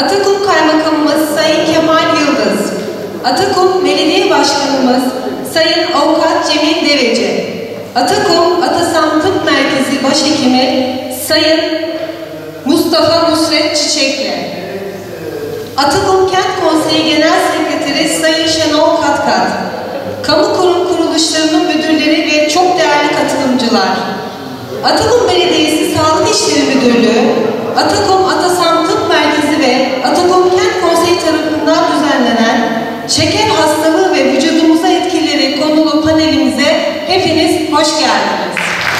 Atakum Kaymakamımız Sayın Kemal Yıldız, Atakum Belediye Başkanımız Sayın Avukat Cemil Deveci, Atakum Atasam Tıp Merkezi Başhekimi Sayın Mustafa Nusret Çiçekli, Atakum Kent Konseyi Genel Sekreteri Sayın Şenol Katkat, kamu kurum kuruluşlarının müdürleri ve çok değerli katılımcılar, Atakum Belediyesi Sağlık İşleri Müdürlüğü, Atakum Atasam Tıp Merkezi ve Atakum Kent Konseyi tarafından düzenlenen şeker hastalığı ve vücudumuza etkileri konulu panelimize hepiniz hoş geldiniz.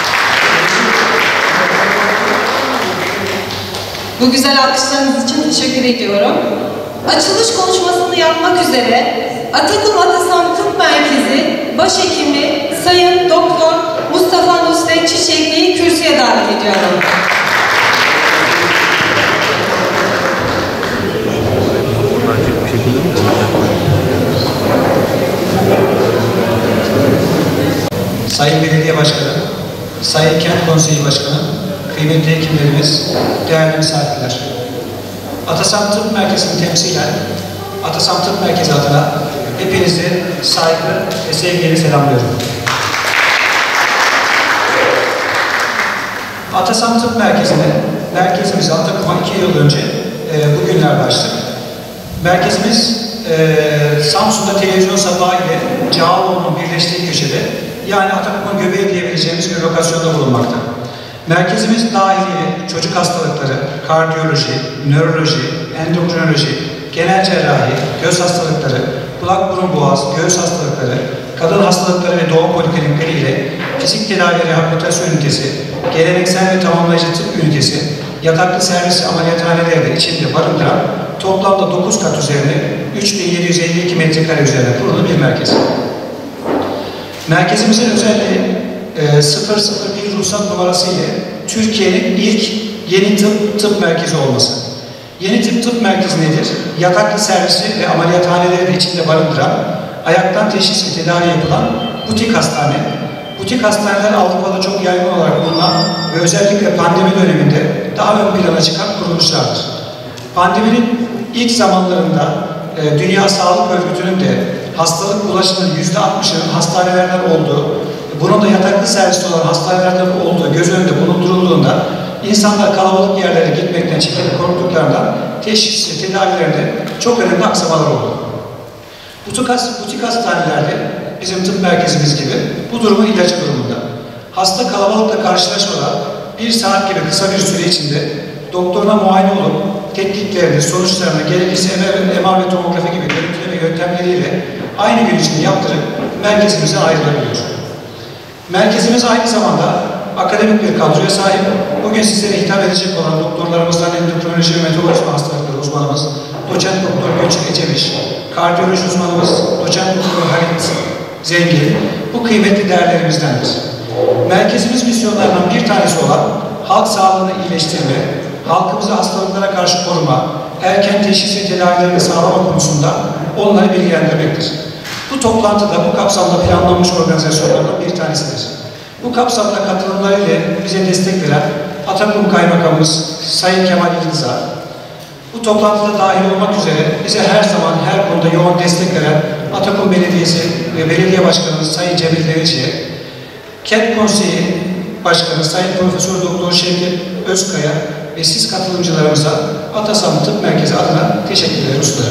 Bu güzel alkışlarınız için teşekkür ediyorum. Açılış konuşmasını yapmak üzere Atakum Atasam Tıp Merkezi Başhekimi Sayın Doktor Mustafa Nusret Çiçekli'yi kürsüye davet ediyorum. Sayın Belediye Başkanı, Sayın Kent Konseyi Başkanı, kıymetli hekimlerimiz, değerli misafirler. Atasam Tıp Merkezi'ni temsilen Atasam Tıp Merkezi adına hepinizi saygı ve sevgiyle selamlıyorum. Atasam Tıp merkezimizi Atakum'a 2 yıl önce bugünlerde açtık. Merkezimiz Samsun'da televizyon sabahı ile Cağaloğlu'nun birleştiği köşede, yani Atakum'un göbeği diyebileceğimiz bir lokasyonda bulunmakta. Merkezimiz dahiliye, çocuk hastalıkları, kardiyoloji, nöroloji, endokrinoloji, genel cerrahi, göz hastalıkları, kulak burun boğaz, göğüs hastalıkları, kadın hastalıkları ve doğum poliklinikleri ile fizik tedavi rehabilitasyon ünitesi, geleneksel ve tamamlayıcı tıp ünitesi, yataklı servis ameliyathaneleri de içinde barındıran toplamda 9 kat üzerine 3752 metrekare üzerine kurulu bir merkez. Merkezimizin özelliği 001 ruhsat numarası ile Türkiye'nin ilk yeni tıp merkezi olması. Yeni tıp merkezi nedir? Yataklı servisi ve ameliyathaneleri de içinde barındıran, ayaktan teşhis ve tedavi yapılan butik hastane. Butik hastaneler Avrupa'da çok yaygın olarak bulunan ve özellikle pandemi döneminde daha ön plana çıkan kuruluşlardır. Pandeminin ilk zamanlarında Dünya Sağlık Örgütü'nün de hastalık bulaşının %60'ının hastanelerden olduğu, bunun da yataklı serviste olan hastanelerden olduğu göz önünde bulundurulduğunda insanlar kalabalık yerlere gitmekten çekinip korktuklarından teşhis ve tedavilerinde çok önemli aksamalar oldu. Butik hastanelerde bizim tıp merkezimiz gibi bu durumun ilacı durumunda. Hasta kalabalıkla karşılaşmadan 1 saat gibi kısa bir süre içinde doktoruna muayene olup tetkiklerini, sonuçlarını, gerekirse MR ve tomografi gibi görüntüleme yöntemleriyle aynı gün içinde yaptırıp merkezimize ayrılabiliyor. Merkezimiz aynı zamanda akademik bir kadroya sahip. Bugün sizlere hitap edecek olan doktorlarımızdan endokrinoloji ve metabolizma hastalıkları uzmanımız Doçent Doktor Gülçin Ecemiş, kardiyoloji uzmanımız Doçent Doktor Halit Zengin bu kıymetli değerlerimizdendir. Merkezimiz misyonlarından bir tanesi olan halk sağlığını iyileştirme, halkımızı hastalıklara karşı koruma, erken teşhis ve tedavilerini sağlama konusunda onları bilgilendirmektir. Bu toplantıda bu kapsamda planlanmış organizasyonlardan bir tanesidir. Bu kapsamda katılımlarıyla bize destek veren Atakum Kaymakamımız Sayın Kemal Yıldız'a, bu toplantıda dahil olmak üzere bize her zaman her konuda yoğun destek veren Atakum Belediyesi ve Belediye Başkanımız Sayın Cemil Deveci'ye, Kent Konseyi Başkanı Sayın Profesör Doktor Şevket Özkaya ve siz katılımcılarımıza Atasam Tıp Merkezi adına teşekkürler sunarım.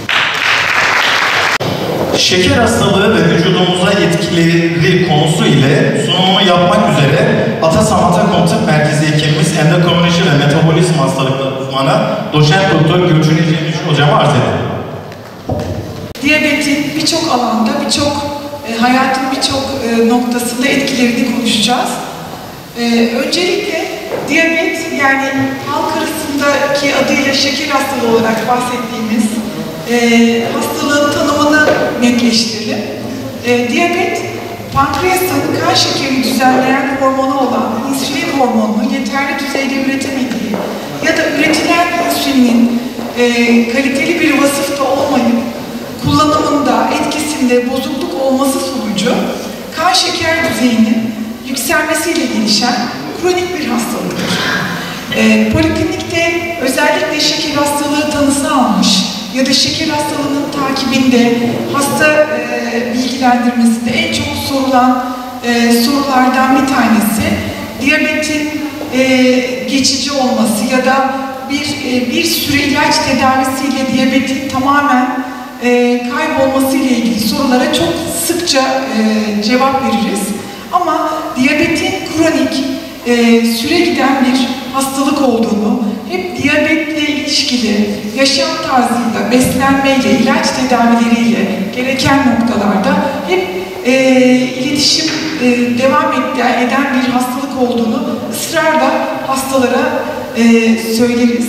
Şeker hastalığı ve vücudumuza etkileri konusu ile sunumunu yapmak üzere Atasam Atakum Tıp Merkezi hekimimiz endokrinoloji ve metabolizma hastalıkları uzmanı Doçent Doktor Gülçin Ecemiş hocama arz ederim. Diyabetin birçok alanda, hayatın birçok noktasında etkilerini konuşacağız. Öncelikle diyabet, yani halk arasındaki adıyla şeker hastalığı olarak bahsettiğimiz hastalığın tanımını netleştirelim. Diyabet, pankreasın kan şekerini düzenleyen hormonu olan insülin hormonunu yeterli düzeyde üretemediği ya da üretilen insülinin kaliteli bir vasıfta olmayıp kullanımında, etkisinde bozukluk olması sonucu kan şeker düzeyinin yükselmesiyle gelişen kronik bir hastalıktır. Poliklinikte özellikle şeker hastalığı tanısı almış ya da şeker hastalığının takibinde, hasta bilgilendirmesinde en çok sorulan sorulardan bir tanesi diyabetin geçici olması ya da bir süre ilaç tedavisiyle diyabetin tamamen kaybolması ile ilgili sorulara çok sıkça cevap veririz. Ama diyabetin kronik, süre giden bir hastalık olduğunu, hep diyabetle ilişkili yaşam tarzıyla, beslenmeyle, ilaç tedavileriyle gereken noktalarda hep iletişim devam eden bir hastalık olduğunu ısrarla hastalara söyleriz.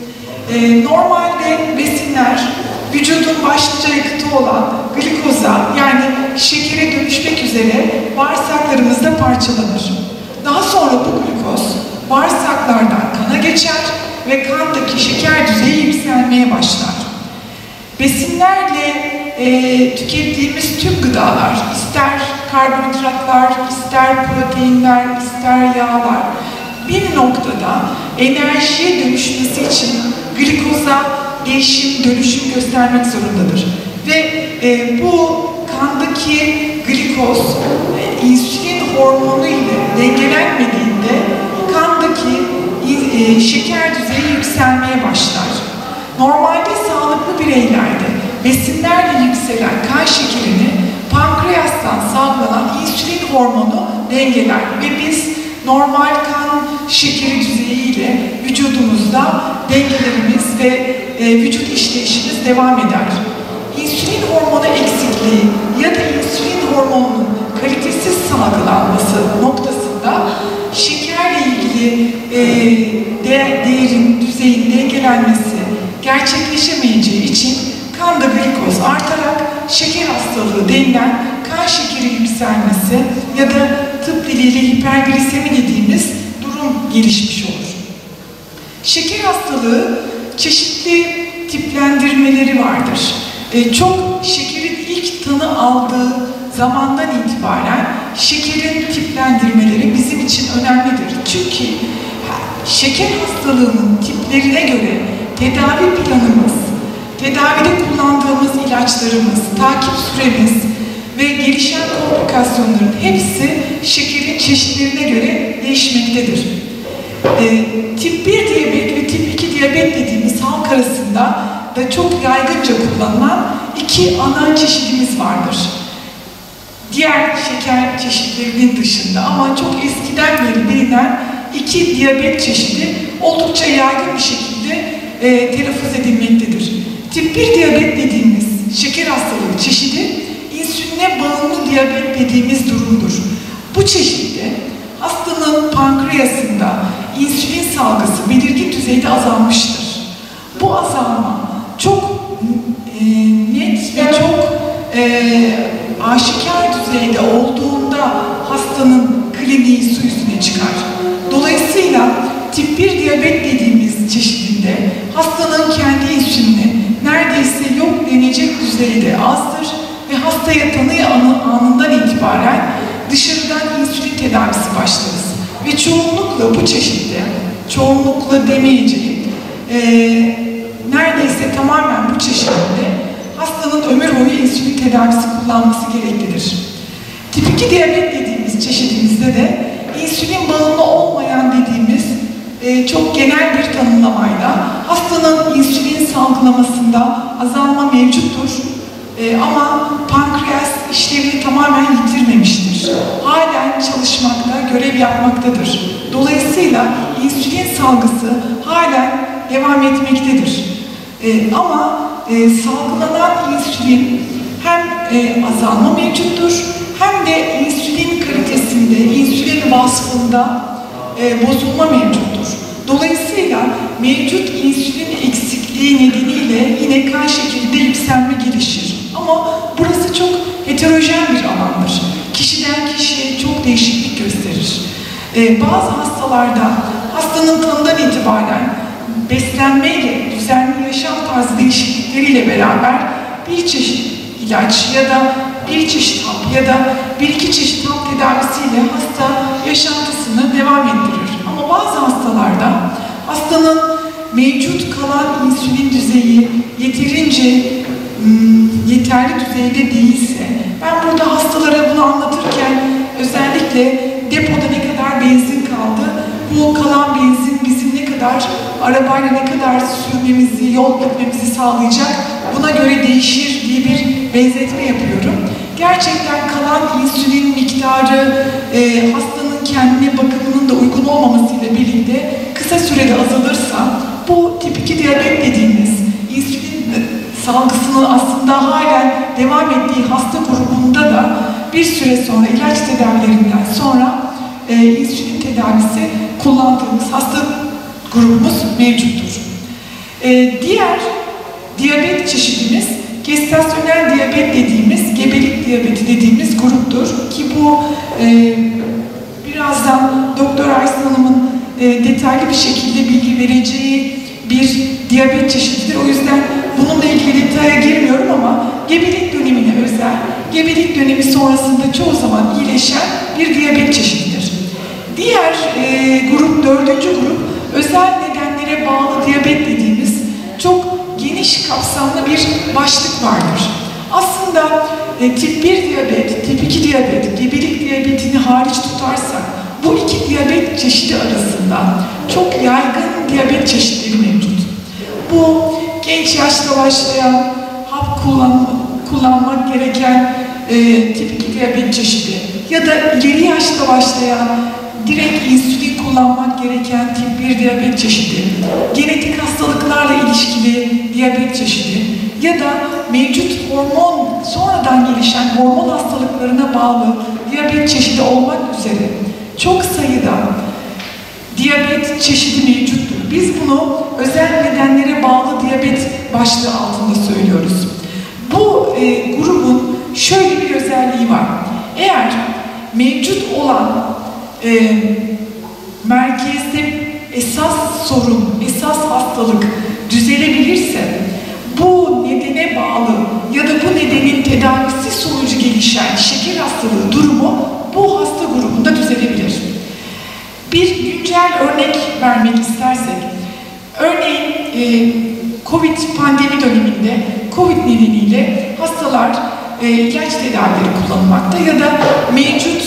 Normalde besinler vücudun başlıca yakıtı olan glikoza, yani şekere dönüşmek üzere bağırsaklarımızda parçalanır. Daha sonra bu glikoz bağırsaklardan kana geçer ve kandaki şeker düzeyi yükselmeye başlar. Besinlerle tükettiğimiz tüm gıdalar, ister karbonhidratlar, ister proteinler, ister yağlar, bir noktada enerjiye dönüşmesi için glikoza dönüşüm göstermek zorundadır. Ve bu kandaki glikoz insülin hormonu ile dengelenmediğinde kandaki şeker düzeyi yükselmeye başlar. Normalde sağlıklı bireylerde besinlerle yükselen kan şekerini pankreastan salgılanan insülin hormonu dengeler ve biz normal kan şekeri düzeyiyle vücudumuzda dengelerimiz ve vücut işleyişimiz devam eder. İnsülin hormonu eksikliği ya da insülin hormonunun kalitesiz salgılanması noktasında şekerle ilgili değerin, düzeyin dengelenmesi gerçekleşemeyeceği için kanda glikoz artarak şeker hastalığı denilen kan şekeri yükselmesi ya da tıp diliyle hiperglisemi dediğimiz durum gelişmiş olur. Şeker hastalığı çeşitli tiplendirmeleri vardır. Çok şekerin ilk tanı aldığı zamandan itibaren şekerin tiplendirmeleri bizim için önemlidir. Çünkü şeker hastalığının tiplerine göre tedavi planımız, tedavide kullandığımız ilaçlarımız, takip süremiz ve gelişen komplikasyonların hepsi şekerin çeşitlerine göre değişmektedir. Tip 1 diyabet ve tip 2 diyabet dediğimiz halk arasında da çok yaygınca kullanılan iki ana çeşidimiz vardır. Diğer şeker çeşitlerinin dışında ama çok eskiden beri bilinen iki diyabet çeşidi oldukça yaygın bir şekilde telaffuz edilmektedir. Tip 1 diyabet dediğimiz şeker hastalığı çeşidi insüline bağımlı diyabet dediğimiz durumdur. Bu çeşitte hastanın pankreasında insülin salgısı belirgin düzeyde azalmıştır. Bu azalma çok net ve çok aşikar düzeyde olduğunda hastanın kliniği su yüzüne çıkar. Dolayısıyla tip 1 diyabet dediğimiz çeşidinde hastanın kendi insülini neredeyse yok denecek düzeyde azdır ve hastaya tanı anından itibaren dışarıdan insülin tedavisi başlarız. Ve çoğunlukla bu çeşitte, çoğunlukla demeyeceğim, neredeyse tamamen bu çeşitinde hastanın ömür boyu insülin tedavisi kullanması gereklidir. Tip 2 diyabet dediğimiz çeşidimizde de insülin bağımlı olmayan dediğimiz çok genel bir tanımlamayla hastanın insülin salgılamasında azalma mevcuttur. Ama pankreas işlevini tamamen yitirmemiştir. Halen çalışmakta, görev yapmaktadır. Dolayısıyla insülin salgısı halen devam etmektedir. Ama salgılanan insülin hem azalma mevcuttur, hem de insülin kalitesinde, insülin vasfında bozulma mevcuttur. Dolayısıyla mevcut insülin eksikliği nedeniyle yine kan şekerinde yükselme gelişir. Ama burası çok heterojen bir alandır. Kişiden kişiye çok değişiklik gösterir. Bazı hastalarda hastanın tanıdan itibaren beslenmeyle, düzenli yaşam tarzı değişiklikleriyle beraber bir çeşit ilaç ya da bir çeşit hap ya da bir iki çeşit hap tedavisiyle hasta yaşantısını devam ettirir. Ama bazı hastalarda hastanın mevcut kalan insülin düzeyi yeterince yeterli düzeyde değilse, ben burada hastalara bunu anlatırken özellikle depoda ne kadar benzin kaldı, bu kalan benzin bizim ne kadar arabayla ne kadar sürmemizi, yol gitmemizi sağlayacak, buna göre değişir diye bir benzetme yapıyorum. Gerçekten kalan insülin miktarı hastanın kendine bakımının da uygun olmamasıyla birlikte kısa sürede azalırsa, bu tip 2 diyabet dediğimiz insülin salgısının aslında halen devam ettiği hasta grubunda da bir süre sonra ilaç tedavilerinden sonra insülin tedavisi kullandığımız hasta grubumuz mevcuttur. Diğer diyabet çeşidimiz gestasyonel diyabet dediğimiz, gebelik diyabeti dediğimiz gruptur ki bu birazdan Doktor Aysin Hanım'ın detaylı bir şekilde bilgi vereceği bir diyabet çeşididir. O yüzden bununla ilgili detaya girmiyorum ama gebelik dönemine özel, gebelik dönemi sonrasında çoğu zaman iyileşen bir diyabet çeşididir. Diğer grup, 4. grup, özel nedenlere bağlı diyabet dediğimiz çok geniş kapsamlı bir başlık vardır. Aslında tip 1 diyabet, tip 2 diyabet, gebelik diyabetini hariç tutarsak bu 2 diyabet çeşidi arasında çok yaygın diyabet çeşitleri mevcut. Bu genç yaşta başlayan, hap kullanmak gereken tip 2 diyabet çeşidi ya da ileri yaşta başlayan, direkt insülin kullanmak gereken tip 1 diyabet çeşidi, genetik hastalıklarla ilişkili diyabet çeşidi ya da mevcut sonradan gelişen hormon hastalıklarına bağlı diyabet çeşidi olmak üzere çok sayıda diyabet çeşidi mevcuttur. Biz bunu özel nedenlere bağlı diyabet başlığı altında söylüyoruz. Bu grubun şöyle bir özelliği var. Eğer mevcut olan merkezde esas sorun, esas hastalık düzelebilirse, bu nedene bağlı ya da bu nedenin tedavisi sonucu gelişen şeker hastalığı durumu bu hasta grubunda düzelebilir. Bir güncel örnek vermek istersek, örneğin Covid pandemi döneminde Covid nedeniyle hastalar ilaç tedavileri kullanmakta ya da mevcut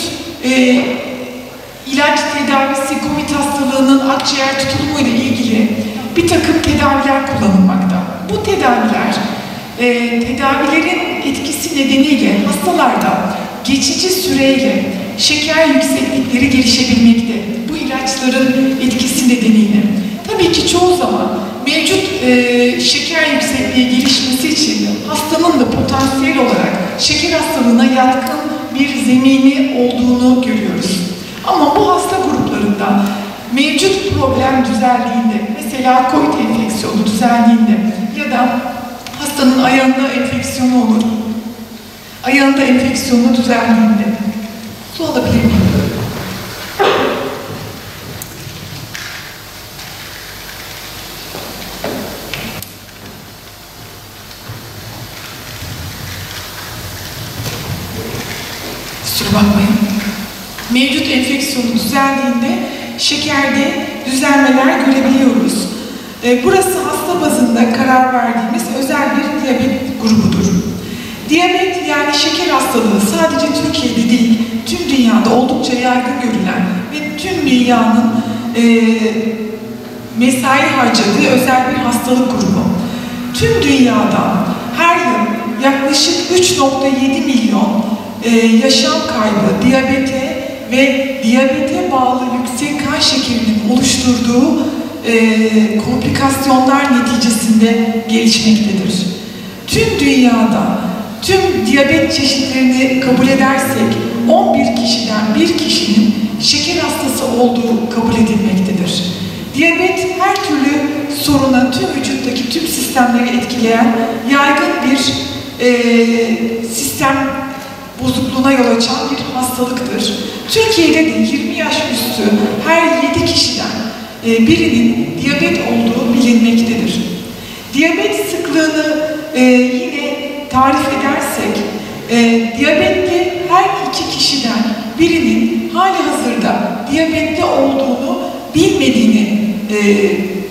ilaç tedavisi Covid hastalığının akciğer tutulumu ile ilgili bir takım tedaviler kullanılmakta. Bu tedaviler, tedavilerin etkisi nedeniyle hastalarda geçici süreyle şeker yükseklikleri gelişebilmekte. Bu ilaçların etkisi nedeniyle. Tabii ki çoğu zaman mevcut şeker yüksekliği gelişmesi için hastanın da potansiyel olarak şeker hastalığına yatkın bir zemini olduğunu görüyoruz. Ama bu hasta gruplarında mevcut problem düzeldiğinde, mesela COVID enfeksiyonu düzeldiğinde ya da hastanın ayağında enfeksiyonu olur, ayağında enfeksiyonu düzeldiğinde, su alabilir miyim? Kusura bakmayın. Mevcut enfeksiyonu düzeldiğinde şekerde düzelmeler görebiliyoruz. Burası hasta bazında karar verdiğimiz özel bir diyabet grubudur. Diyabet yani şeker hastalığı sadece Türkiye'de değil, tüm dünyada oldukça yaygın görülen ve tüm dünyanın mesai harcadığı özel bir hastalık grubu. Tüm dünyada her yıl yaklaşık 3,7 milyon yaşam kaybı diyabete ve diyabete bağlı yüksek kan şekerinin oluşturduğu komplikasyonlar neticesinde gelişmektedir. Tüm dünyada tüm diyabet çeşitlerini kabul edersek 11 kişiden bir kişinin şeker hastası olduğu kabul edilmektedir. Diyabet her türlü soruna, tüm vücuttaki tüm sistemleri etkileyen yaygın bir sistem bozukluğuna yol açan bir hastalıktır. Türkiye'de de 20 yaş üstü her 7 kişiden birinin diyabet olduğu bilinmektedir. Diyabet sıklığını yine tarif edersek, diyabetli her 2 kişiden birinin hali hazırda diyabetli olduğunu bilmediğini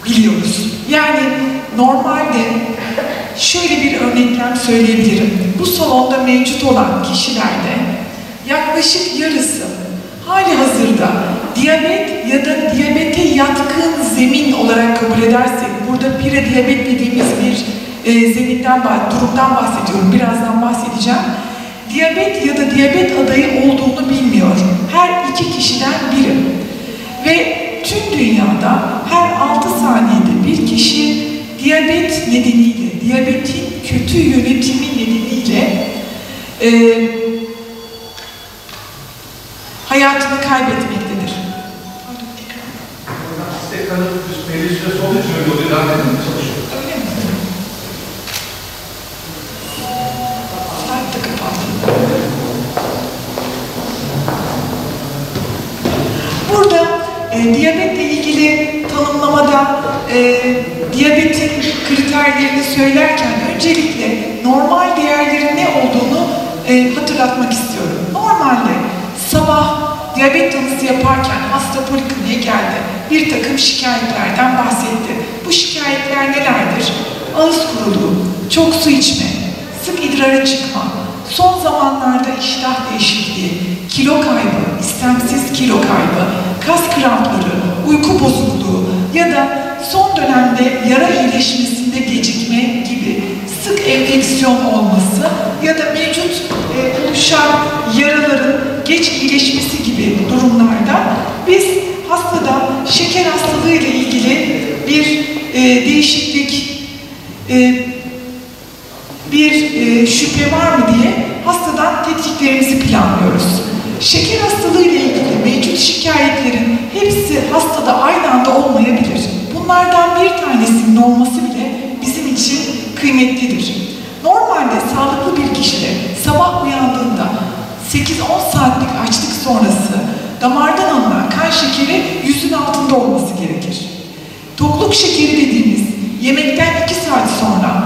biliyoruz. Yani normalde şöyle bir örneklem söyleyebilirim. Bu salonda mevcut olan kişilerde yaklaşık yarısı hali hazırda diyabet ya da diyabete yatkın zemin olarak kabul edersek, burada pre-diyabet dediğimiz bir durumdan bahsediyorum, birazdan bahsedeceğim. Diyabet ya da diyabet adayı olduğunu bilmiyor. Her 2 kişiden biri. Ve tüm dünyada her 6 saniyede bir kişi diyabet nedeniyle, diyabetin kötü yönetimi nedeniyle hayatını kaybetmektedir. Ekranın belli süresi olduğu için öyle oluyor. Devam edin, çalışıyor. Öyle mi? Saat de kapandı. Burada diyabetle ilgili tanımlamada diyabetin kriterlerini söylerken öncelikle normal değerlerin ne olduğunu hatırlatmak istiyorum. Normalde sabah diyabet tanısı yaparken hasta polikliniğe geldi. Bir takım şikayetlerden bahsetti. Bu şikayetler nelerdir? Ağız kuruluğu, çok su içme, sık idrara çıkma, son zamanlarda iştah değişikliği, kilo kaybı, istemsiz kilo kaybı, kas krampları, uyku bozukluğu ya da son dönemde yara iyileşmesinde gecikme gibi sık enfeksiyon olması ya da mevcut oluşan yaraların geç iyileşmesi gibi durumlarda biz hastada şeker hastalığı ile ilgili bir değişiklik, bir şüphe var mı diye hastadan tetkiklerimizi planlıyoruz. Şeker hastalığı ile ilgili mevcut şikayetlerin hepsi hastada aynı anda olmayabilir. Bunlardan bir tanesinin olması bile bizim için kıymetlidir. Normalde sağlıklı bir kişide sabah uyandığında 8-10 saatlik açlık sonrası damardan alınan kan şekeri 100'ün altında olması gerekir. Tokluk şekeri dediğimiz yemekten 2 saat sonra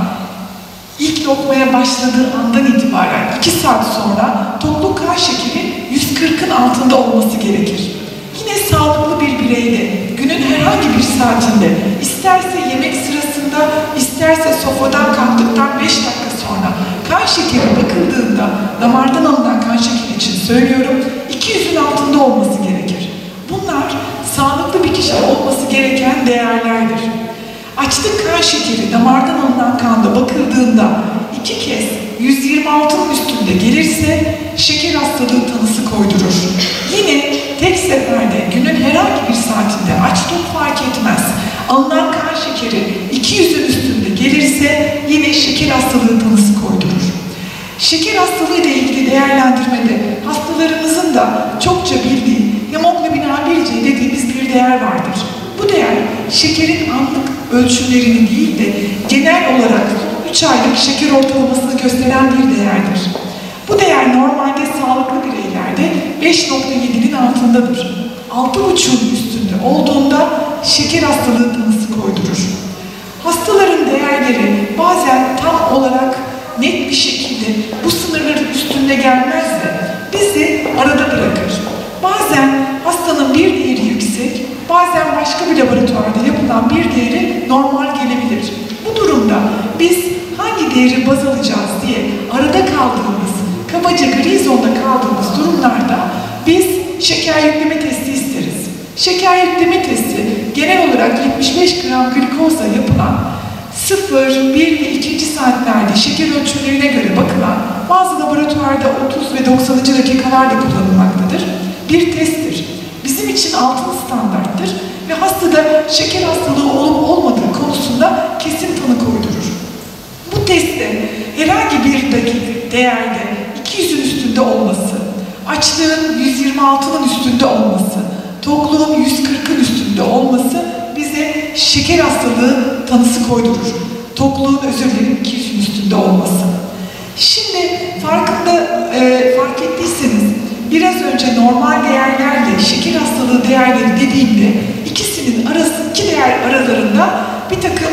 ilk lokmaya başladığı andan itibaren 2 saat sonra tokluk kan şekeri 140'ın altında olması gerekir. Yine sağlıklı bir bireyde günün herhangi bir saatinde isterse yemek sırasında isterse sofradan kalktıktan 5 dakika sonra kan şekeri bakıldığında damardan alınan kan şekeri için söylüyorum 200'ün altında olması gerekir. Bunlar sağlıklı bir kişide olması gereken değerlerdir. Açlık kan şekeri damardan alınan kanda bakıldığında 2 kez 126'nın üstünde gelirse şeker hastalığı tanısı koydurur. Yine tek seferde günün herhangi bir saatinde aç tok fark etmez. Alınan kan şekeri 200'ün üstünde gelirse yine şeker hastalığı tanısı koydurur. Şeker hastalığı ile ilgili değerlendirmede hastalarımızın da çokça bildiği hemoglobin A1C dediğimiz bir değer vardır. Bu değer şekerin anlık ölçümlerini değil de genel olarak 3 aylık şeker ortalamasını gösteren bir değerdir. Bu değer normalde sağlıklı bireylerde 5.7'nin altındadır. 6.5'un üstünde olduğunda şeker hastalığı tanısı koydurur. Hastaların değerleri bazen tam olarak net bir şekilde bu sınırların üstünde gelmezse bizi arada bırakır. Bazen hastanın bir değeri yüksek, bazen başka bir laboratuvarda yapılan bir değeri normal gelebilir. Bu durumda biz hangi değeri baz alacağız diye arada kaldığımız, kabaca gri zonda kaldığımız durumlarda biz şeker yükleme testi isteriz. Şeker yükleme testi genel olarak 75 gram glikozla yapılan 0, 1 ve 2. saatlerde şeker ölçümlerine göre bakılan bazı laboratuvarda 30 ve 90. dakikalarda kullanılmaktadır. Bir testtir. Bizim için altın standarttır ve hastada şeker hastalığı olup olmadığı konusunda kesin tanı koydurur. Bu testte herhangi bir değerde 200'ün üstünde olması, açlığın 126'nın üstünde olması, tokluğun 140'ın üstünde olması bize şeker hastalığı tanısı koydurur. Tokluğun 200'ün üstünde olması. Şimdi fark ettiyseniz biraz önce normal değerlerle şeker hastalığı değerleri dediğimde iki değer aralarında bir takım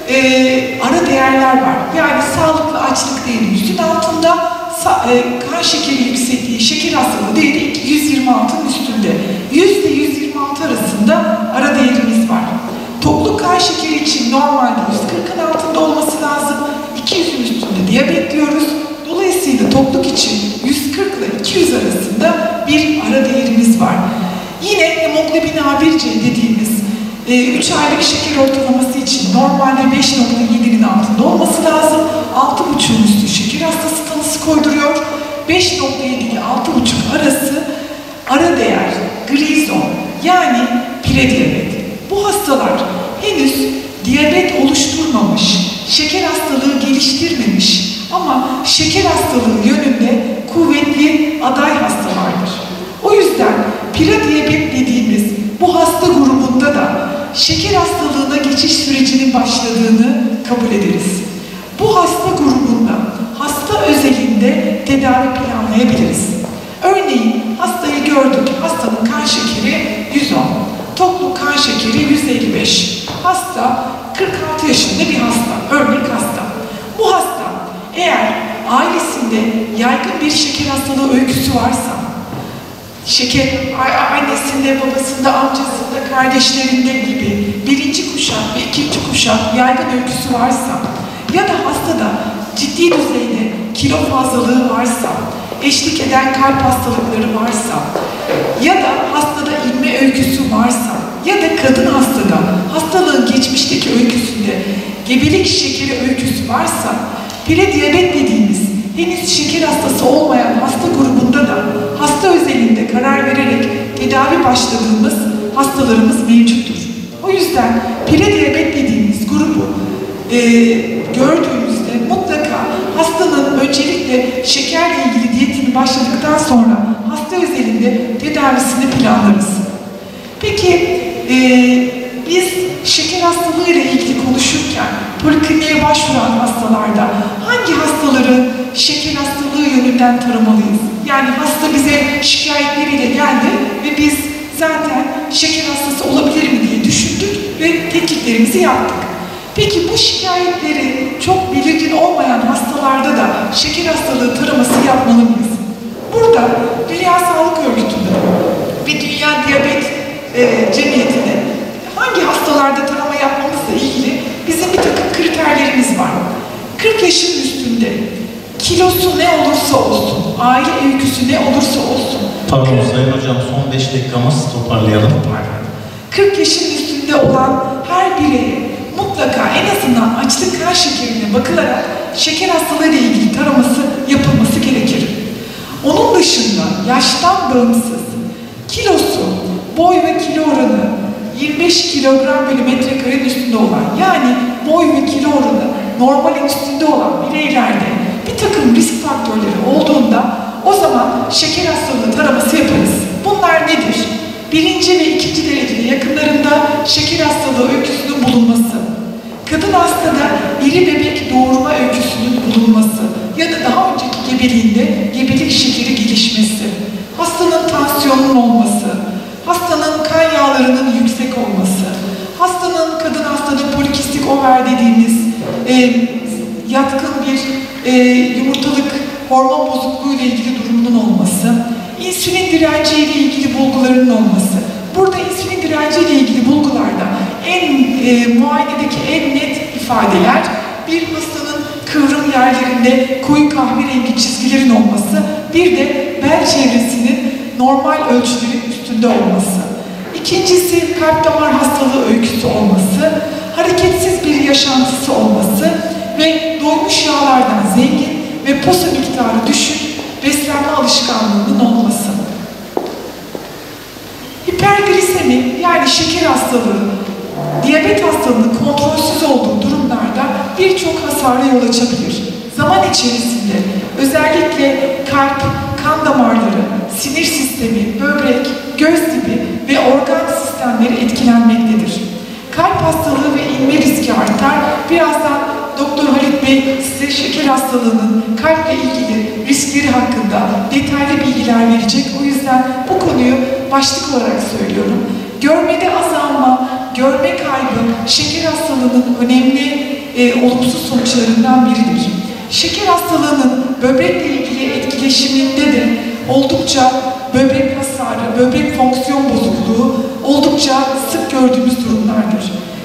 ara değerler var. Yani sağlıklı açlık değeri 100'ün altında, kan şekeri yüksekliği, şeker hastalığı değeri 126'nın üstünde. 100 ile 126 arasında ara değerimiz var. Tokluk kan kan şekeri için normalde 140'ın altında olması lazım. 200'ün üstünde diyabet diyoruz. Dolayısıyla tokluk için 140 ile 200 arasında bir ara değerimiz var. Yine hemoglobin A1C dediğimiz 3 aylık şeker ortalaması için normalde 5.7'nin altında olması lazım. 6.5'ün üstü şeker hastası tanısı koyduruyor. 5.7 ile 6.5 arası ara değer, gri zon, yani prediyabet. Bu hastalar henüz diyabet oluşturmamış, şeker hastalığı geliştirmemiş ama şeker hastalığı yönünde kuvvetli aday hastalardır. O yüzden prediyabet dediğimiz bu hasta grubunda da şeker hastalığına geçiş sürecinin başladığını kabul ederiz. Bu hasta grubunda hasta özelinde tedavi planlayabiliriz. Örneğin hastayı gördük, hastanın kan şekeri 110, tokluk kan şekeri 155. Hasta 46 yaşında bir hasta, örnek hasta. Bu hasta eğer ailesinde yaygın bir şeker hastalığı öyküsü varsa, şeker annesinde, babasında, amcasında, kardeşlerinde gibi birinci kuşak ve ikinci kuşak yaygın öyküsü varsa ya da hastada ciddi düzeyde kilo fazlalığı varsa, eşlik eden kalp hastalıkları varsa ya da hastada inme öyküsü varsa ya da kadın hastada hastalığın geçmişteki öyküsünde gebelik şekeri öyküsü varsa prediyabet dediğimiz henüz şeker hastası olmayan hasta grubunda da hasta özelinde karar vererek tedavi başladığımız hastalarımız mevcuttur. O yüzden prediyabet dediğimiz grubu gördüğümüzde mutlaka hastanın öncelikle şekerle ilgili diyetini başladıktan sonra hasta özelinde tedavisini planlarız. Peki biz şeker hastalığı ile ilgili konuşurken polikliniğe başvuran hastalarda hangi hastaları şeker hastalığı yönünden taramalıyız? Yani hasta bize şikayetleriyle geldi ve biz zaten şeker hastası olabilir mi diye düşündük ve tetkiklerimizi yaptık. Peki bu şikayetleri çok belirgin olmayan hastalarda da şeker hastalığı taraması yapmalı mıyız? Burada Dünya Sağlık Örgütü'nde ve Dünya Diyabet Cemiyeti'nde hangi hastalarda tarama yapmamızla ilgili bizim bir takım kriterlerimiz var. 40 yaşın üstünde kilosu ne olursa olsun, aile öyküsü ne olursa olsun. Pardon Sayın Hocam, son 5 dakikamız, toparlayalım. 40 yaşın üstünde olan her bireye mutlaka en azından açlık kan şekerine bakılarak şeker hastalığı ile ilgili taraması yapılması gerekir. Onun dışında yaştan bağımsız kilosu, boy ve kilo oranı 25 kilogram bölü metrekarenin üstünde olan, yani boy ve kilo oranı normalin üstünde olan bireylerde bir takım risk faktörleri olduğunda o zaman şeker hastalığı taraması yaparız. Bunlar nedir? Birinci ve ikinci derecede yakınlarında şeker hastalığı öyküsünün bulunması, kadın hastada iri bebek doğurma öyküsünün bulunması ya da daha önceki gebeliğinde gebelik şekeri gelişmesi, hastanın tansiyonunun olması, hastanın kan yağlarının yüksek olması, hastanın, kadın hastada polikistik over dediğimiz yatkın bir yumurtalık hormon bozukluğu ile ilgili durumunun olması, insülin direnci ile ilgili bulgularının olması. Burada insülin direnci ile ilgili bulgularda muayenedeki en net ifadeler bir hastanın kıvrım yerlerinde koyu kahverengi çizgilerin olması, bir de bel çevresinin normal ölçülerin üstünde olması. İkincisi kalp damar hastalığı öyküsü olması, hareketsiz bir yaşantısı olması ve doymuş yağlardan zengin ve posa miktarı düşük beslenme alışkanlığının olması. Hiperglisemi, yani şeker hastalığı, diyabet hastalığının kontrolsüz olduğu durumlarda birçok hasara yol açabilir. Zaman içerisinde özellikle kalp, kan damarları, sinir sistemi, böbrek, göz dibi ve organ sistemleri etkilenmektedir. Kalp hastalığı ve inme riski artar. Birazdan Doktor Halit Bey size şeker hastalığının kalple ilgili riskleri hakkında detaylı bilgiler verecek. O yüzden bu konuyu başlık olarak söylüyorum. Görmede azalma, görme kaybı şeker hastalığının önemli olumsuz sonuçlarından biridir. Şeker hastalığının böbrekle ilgili etkileşiminde de oldukça böbrek hasarı, böbrek fonksiyon bozukluğu oldukça sık gördüğümüz durumlardır.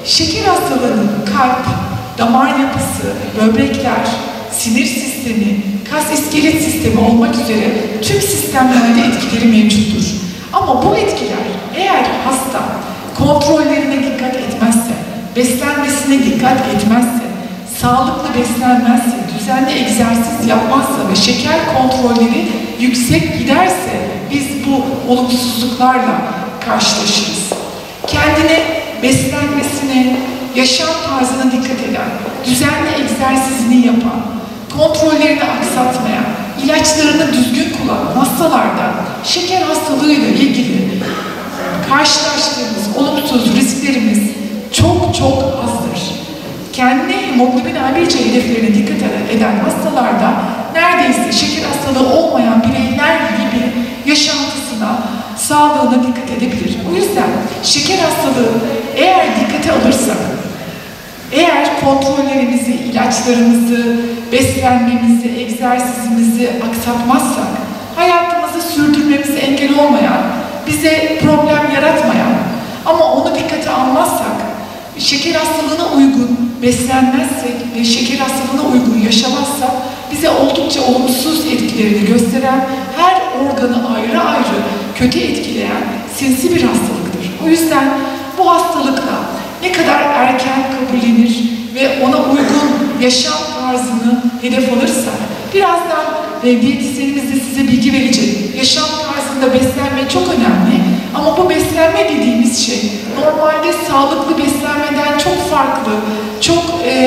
Şeker hastalığının kalp, damar yapısı, böbrekler, sinir sistemi, kas iskelet sistemi olmak üzere tüm sistemlerde etkileri mevcuttur. Ama bu etkiler eğer hasta kontrollerine dikkat etmezse, beslenmesine dikkat etmezse, sağlıklı beslenmezse, düzenli egzersiz yapmazsa ve şeker kontrolleri yüksek giderse biz bu olumsuzluklarla karşılaşırız. Kendine, beslenmesine, yaşam tarzına dikkat eden, düzenli egzersizini yapan, kontrollerini aksatmayan, ilaçlarını düzgün kullanan hastalarda şeker hastalığıyla ilgili karşılaştığımız olumsuz risklerimiz çok azdır. Kendine hemoglobin A1C hedeflerine dikkat eden hastalarda neredeyse şeker hastalığı olmayan bireyler gibi yaşantısına, sağlığına dikkat edebilir. O yüzden şeker hastalığı eğer dikkate alırsak, eğer kontrollerimizi, ilaçlarımızı, beslenmemizi, egzersizimizi aksatmazsak, hayatımızı sürdürmemize engel olmayan, bize problem yaratmayan ama onu dikkate almazsak, şeker hastalığına uygun beslenmezsek ve şeker hastalığına uygun yaşamazsak bize oldukça olumsuz etkilerini gösteren, her organı ayrı ayrı kötü etkileyen sinsi bir hastalıktır. O yüzden bu hastalıkla ne kadar erken kabullenir ve ona uygun yaşam tarzını hedef alırsak, birazdan diyetisyenimiz de size bilgi verecek. Yaşam tarzında beslenme çok önemli ama bu beslenme dediğimiz şey normalde sağlıklı beslenmeden çok farklı, çok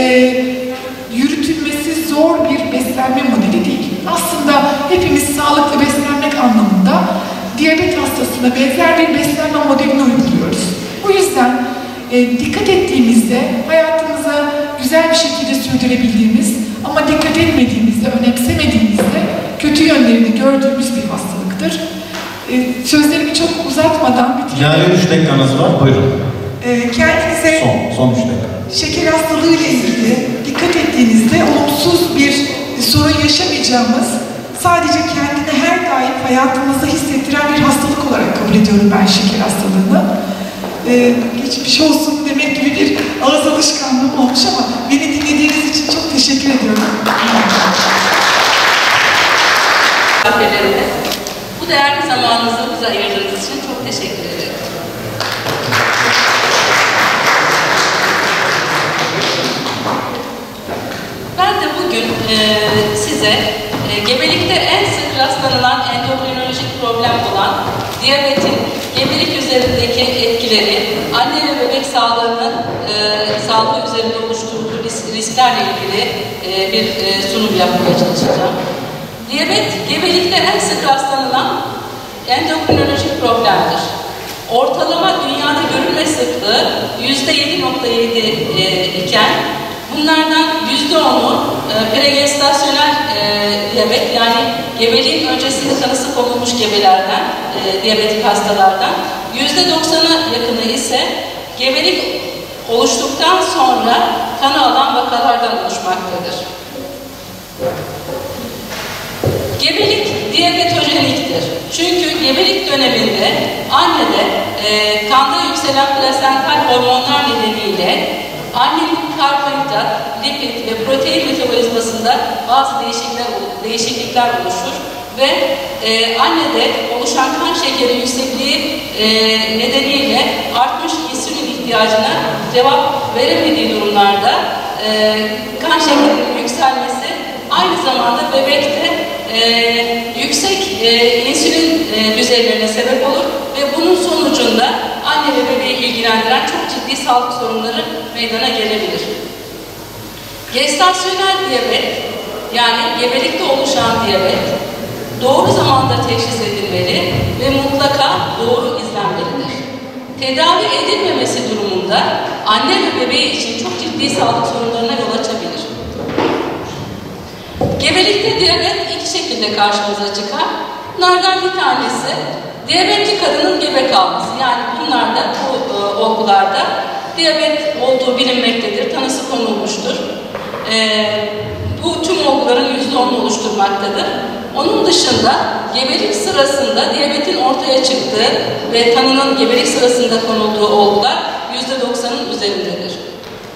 yürütülmesi zor bir beslenme modeli değil. Aslında hepimiz sağlıklı beslenmek anlamında diyabet hastasına benzer bir beslenme modelini uyguluyoruz. O yüzden dikkat ettiğimizde hayatımıza güzel bir şekilde sürdürebildiğimiz ama dikkat etmediğimizde, önemsemediğimizde kötü yönlerini gördüğümüz bir hastalıktır. Sözlerimi çok uzatmadan bitireyim. Yani 3 dakikanız var, buyurun. Kendinize son 3 dakika. şeker hastalığı ile ilgili dikkat ettiğinizde olumsuz bir sorun yaşamayacağımız, sadece kendini her daim hayatımızda hissettiren bir hastalık olarak kabul ediyorum ben şeker hastalığını. Geçmiş olsun demek gibi bir ağız alışkanlığım olmuş ama beni dinlediğiniz için çok teşekkür ediyorum. Bu değerli zamanınızı bize ayırdığınız için çok teşekkür ederim. Ben de bugün size gebelikte en sık rastlanılan endokrinolojik problem olan diyabetin gebelik üzerindeki etkileri, anne ve bebek sağlığı üzerinde oluşturduğu risklerle ilgili bir sunum yapmaya çalışacağım. Diyabet, gebelikte en sık rastlanılan endokrinolojik problemdir. Ortalama dünyada görülme sıklığı %7.7 iken, bunlardan %10'u pregestasyonel diyabet, yani gebeliğin öncesinde tanısı konulmuş gebelerden, diyabetik hastalardan, %90'a yakını ise gebelik oluştuktan sonra tanı alan vakalardan oluşmaktadır. Gebelik diyabetojeniktir. Çünkü gebelik döneminde annede kanda yükselen plasental hormonlar nedeniyle annenin karbonhidrat, lipid ve protein metabolizmasında bazı değişiklikler oluşur ve annede oluşan kan şekeri yüksekliği nedeniyle artmış insülin ihtiyacına cevap veremediği durumlarda kan şekerinin yükselmesi aynı zamanda bebekte yüksek insülin düzeylerine sebep olur ve bunun sonucunda anne ve bebeği ilgilendiren çok ciddi sağlık sorunları meydana gelebilir. Gestasyonel diyabet, yani gebelikte oluşan diyabet, doğru zamanda teşhis edilmeli ve mutlaka doğru izlenmelidir. Tedavi edilmemesi durumunda anne ve bebeği için çok ciddi sağlık sorunlarına yol açabilir. Gebelikte diyabet iki şekilde karşımıza çıkar. Bunlardan bir tanesi diyabetli kadının gebe kalması. Yani bunlarda, bu olgularda diyabet olduğu bilinmektedir, tanısı konulmuştur. Bu tüm olguların %10'unu oluşturmaktadır. Onun dışında gebelik sırasında diyabetin ortaya çıktığı ve tanının gebelik sırasında konulduğu olgular %90'ın üzerindedir.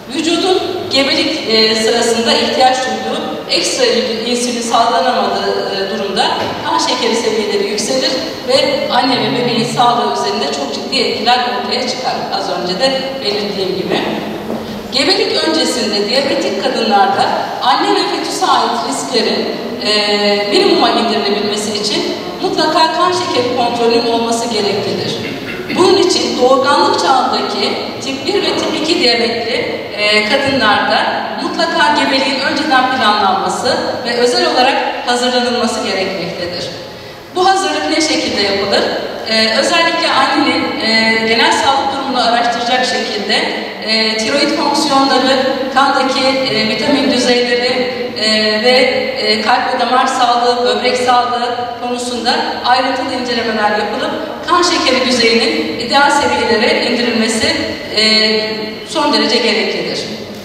vücudun gebelik sırasında ihtiyaç duyduğu ekstra insülin sağlanamadığı durumda kan şekeri seviyeleri yükselir ve anne ve bebeğin sağlığı üzerinde çok ciddi etkiler ortaya çıkar. Az önce de belirttiğim gibi. Gebelik öncesinde diyabetik kadınlarda anne ve fetüse ait risklerin minimuma indirilebilmesi için mutlaka kan şekeri kontrolünün olması gereklidir. Bunun için doğurganlık çağındaki tip 1 ve tip 2 diyabetli kadınlarda mutlaka gebeliğin önceden planlanması ve özel olarak hazırlanılması gerekmektedir. Bu hazırlık ne şekilde yapılır? Özellikle annenin genel sağlık durumunu araştıracak şekilde tiroid fonksiyonları, kandaki vitamin düzeyleri ve kalp ve damar sağlığı, böbrek sağlığı konusunda ayrıntılı incelemeler yapılıp kan şekeri düzeyinin ideal seviyelere indirilmesi son derece gereklidir.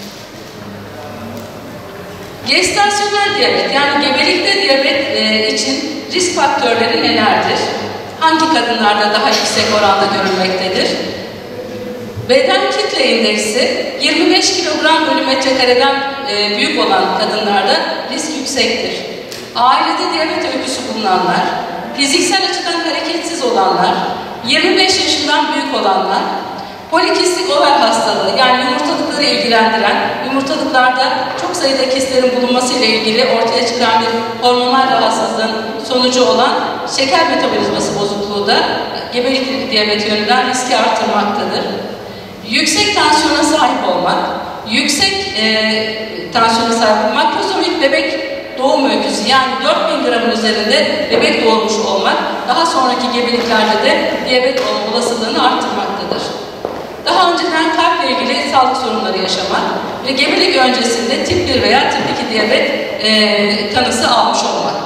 Gestasyonel diyabet, yani gebelikte diyabet için risk faktörleri nelerdir? Hangi kadınlarda daha yüksek oranda görülmektedir? Beden kitle indeksi 25 kilogram bölü metrekareden büyük olan kadınlarda risk yüksektir. Ailede diyabet öyküsü bulunanlar, fiziksel açıdan hareketsiz olanlar, 25 yaşından büyük olanlar, polikistik over hastalığı, yani yumurtalıkları ilgilendiren, yumurtalıklarda çok sayıda kistlerin bulunması ile ilgili ortaya çıkan bir hormonal rahatsızlığın sonucu olan şeker metabolizması bozukluğu da gebelik diyabeti yönünden riski artırmaktadır. Yüksek tansiyona sahip olmak, yüksek tansiyona sahip olmak, makrosomik bebek doğum öyküsü, yani 4000 gramın üzerinde bebek doğurmuş olmak, daha sonraki gebeliklerde de diyabet olma olasılığını arttırmaktadır. Daha önceden kalple ilgili sağlık sorunları yaşamak ve gebelik öncesinde tip 1 veya tip 2 diyabet tanısı almış olmak.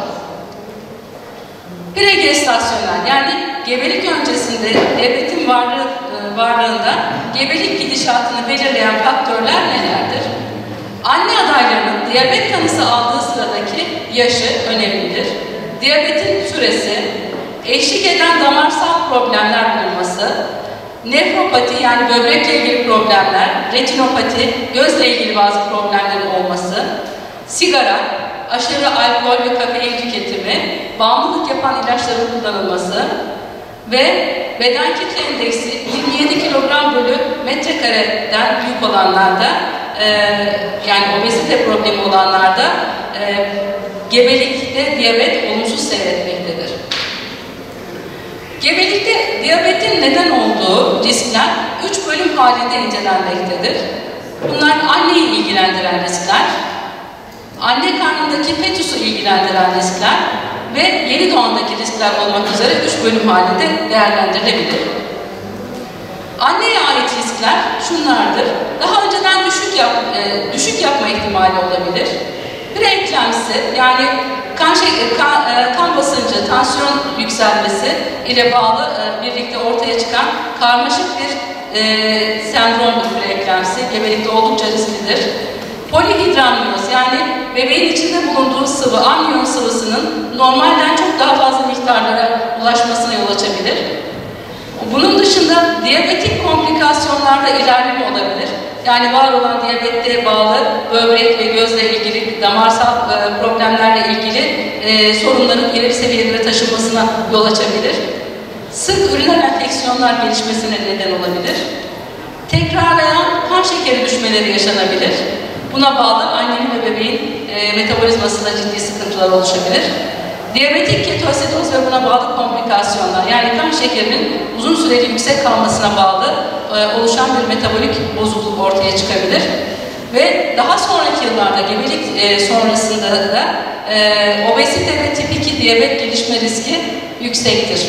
Pregestasyonel, yani gebelik öncesinde diyabetin varlığında gebelik gidişatını belirleyen faktörler nelerdir? Anne adaylarının diyabet tanısı aldığı sıradaki yaşı önemlidir. Diyabetin süresi, eşlik eden damarsal problemler bulunması, nefropati, yani böbrekle ilgili problemler, retinopati, gözle ilgili bazı problemlerin olması, sigara, aşırı alkol ve kafein tüketimi, bağımlılık yapan ilaçların kullanılması ve beden kitle indeksi 27 kilogram bölü metrekareden büyük olanlarda, yani obezite problemi olanlarda gebelikte diyabet olumsuz seyretmektedir. Gebelikte diyabetin neden olduğu riskler 3 bölüm halinde incelenmektedir. Bunlar anneyi ilgilendiren riskler, anne karnındaki fetüsü ilgilendiren riskler ve yeni doğandaki riskler olmak üzere 3 bölüm halinde değerlendirilebilir. Anneye ait riskler şunlardır. Daha önceden düşük yapma ihtimali olabilir. Preeklemsi, yani kan basıncı, tansiyon yükselmesi ile bağlı birlikte ortaya çıkan karmaşık bir sendromdur preeklemsi. Gebelikte oldukça risklidir. Polihidramniyoz, yani bebeğin içinde bulunduğu sıvı, amniyon sıvısının normalden çok daha fazla miktarlara ulaşmasına yol açabilir. Bunun dışında diyabetik komplikasyonlarda ilerleme olabilir. Yani var olan diyabette bağlı böbrek ve gözle ilgili, damarsal problemlerle ilgili sorunların ileri seviyelere taşınmasına yol açabilir. Sık üriner enfeksiyonlar gelişmesine neden olabilir. Tekrarlayan kan şekeri düşmeleri yaşanabilir. Buna bağlı annenin ve bebeğin metabolizmasında ciddi sıkıntılar oluşabilir. Diyabetik ketositoz ve buna bağlı komplikasyonlar, yani kan şekerinin uzun süreli yüksek kalmasına bağlı oluşan bir metabolik bozukluk ortaya çıkabilir. Ve daha sonraki yıllarda gebelik sonrasında da obezite ve tip 2 diyabet gelişme riski yüksektir.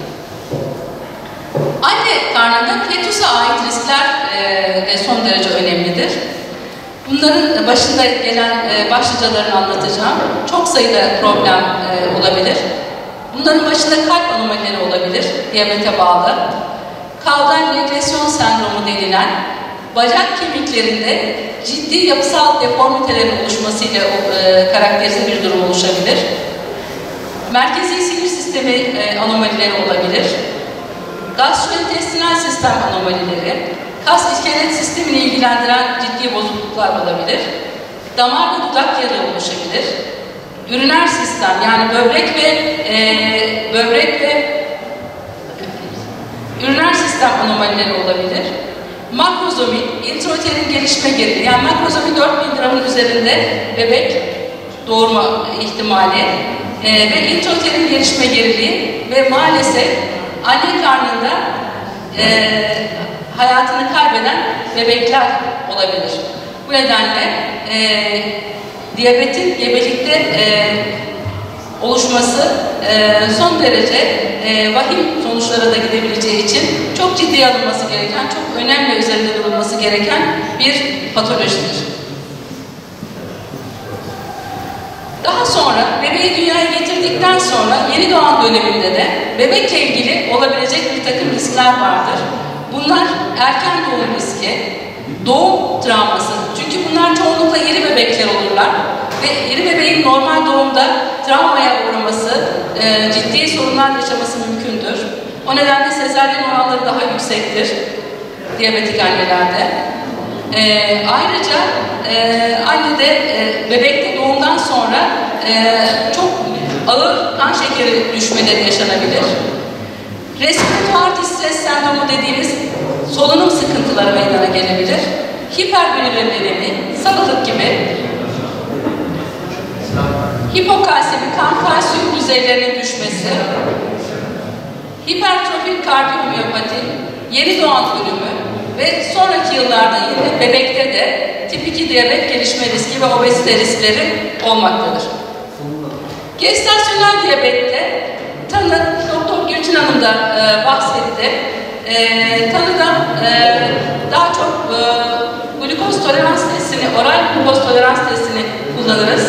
Anne karnında fetüse ait riskler son derece önemlidir. Bunların başında gelen başlıcalarını anlatacağım. Çok sayıda problem olabilir. Bunların başında kalp anomalileri olabilir, diyabete bağlı. Kaudal regresyon sendromu denilen, bacak kemiklerinde ciddi yapısal deformitelerin oluşmasıyla karakterize bir durum oluşabilir. Merkezi sinir sistemi anomalileri olabilir. Gastrointestinal sistem anomalileri, kas iskelet sistemini ilgilendiren ciddi bozukluklar olabilir. Damar ve dudak yarığı oluşabilir. Üriner sistem yani böbrek ve üriner sistem anomalileri olabilir. Makrozomi, intrauterin gelişme geriliği, yani makrozomi 4000 gramın üzerinde bebek doğurma ihtimali ve intrauterin gelişme geriliği ve maalesef anne karnında hayatını kaybeden bebekler olabilir. Bu nedenle diyabetin gebelikte oluşması son derece vahim sonuçlara da gidebileceği için çok ciddiye alınması gereken, çok önemli üzerinde durulması gereken bir patolojidir. Daha sonra bebeği dünyaya getirdikten sonra yeni doğan döneminde de bebekle ilgili olabilecek bir takım riskler vardır. Bunlar erken doğum riski, doğum travması. Çünkü bunlar çoğunlukla iri bebekler olurlar ve iri bebeğin normal doğumda travmaya uğraması, ciddi sorunlar yaşaması mümkündür. O nedenle sezaryen oranları daha yüksektir diyabetik annelerde. Ayrıca annede bebekte doğumdan sonra çok ağır kan şekeri düşmeleri yaşanabilir. Respiratuar distres sendromu dediğimiz solunum sıkıntıları meydana gelebilir. Hiperbilirubinemia, salılık gibi, hipokalsemi, kan kalsiyum düzeylerinin düşmesi, hipertrofik kardiyomiyopati, yeni doğan ölümü ve sonraki yıllarda yine bebekte de tip 2 diyabet gelişme riski ve obezite riskleri olmaktadır. Gestasyonel diyabette tanı, Doktor Gülçin Hanım da bahsetti. Tanıda daha çok glukoz tolerans testini, oral glukoz tolerans testini kullanırız.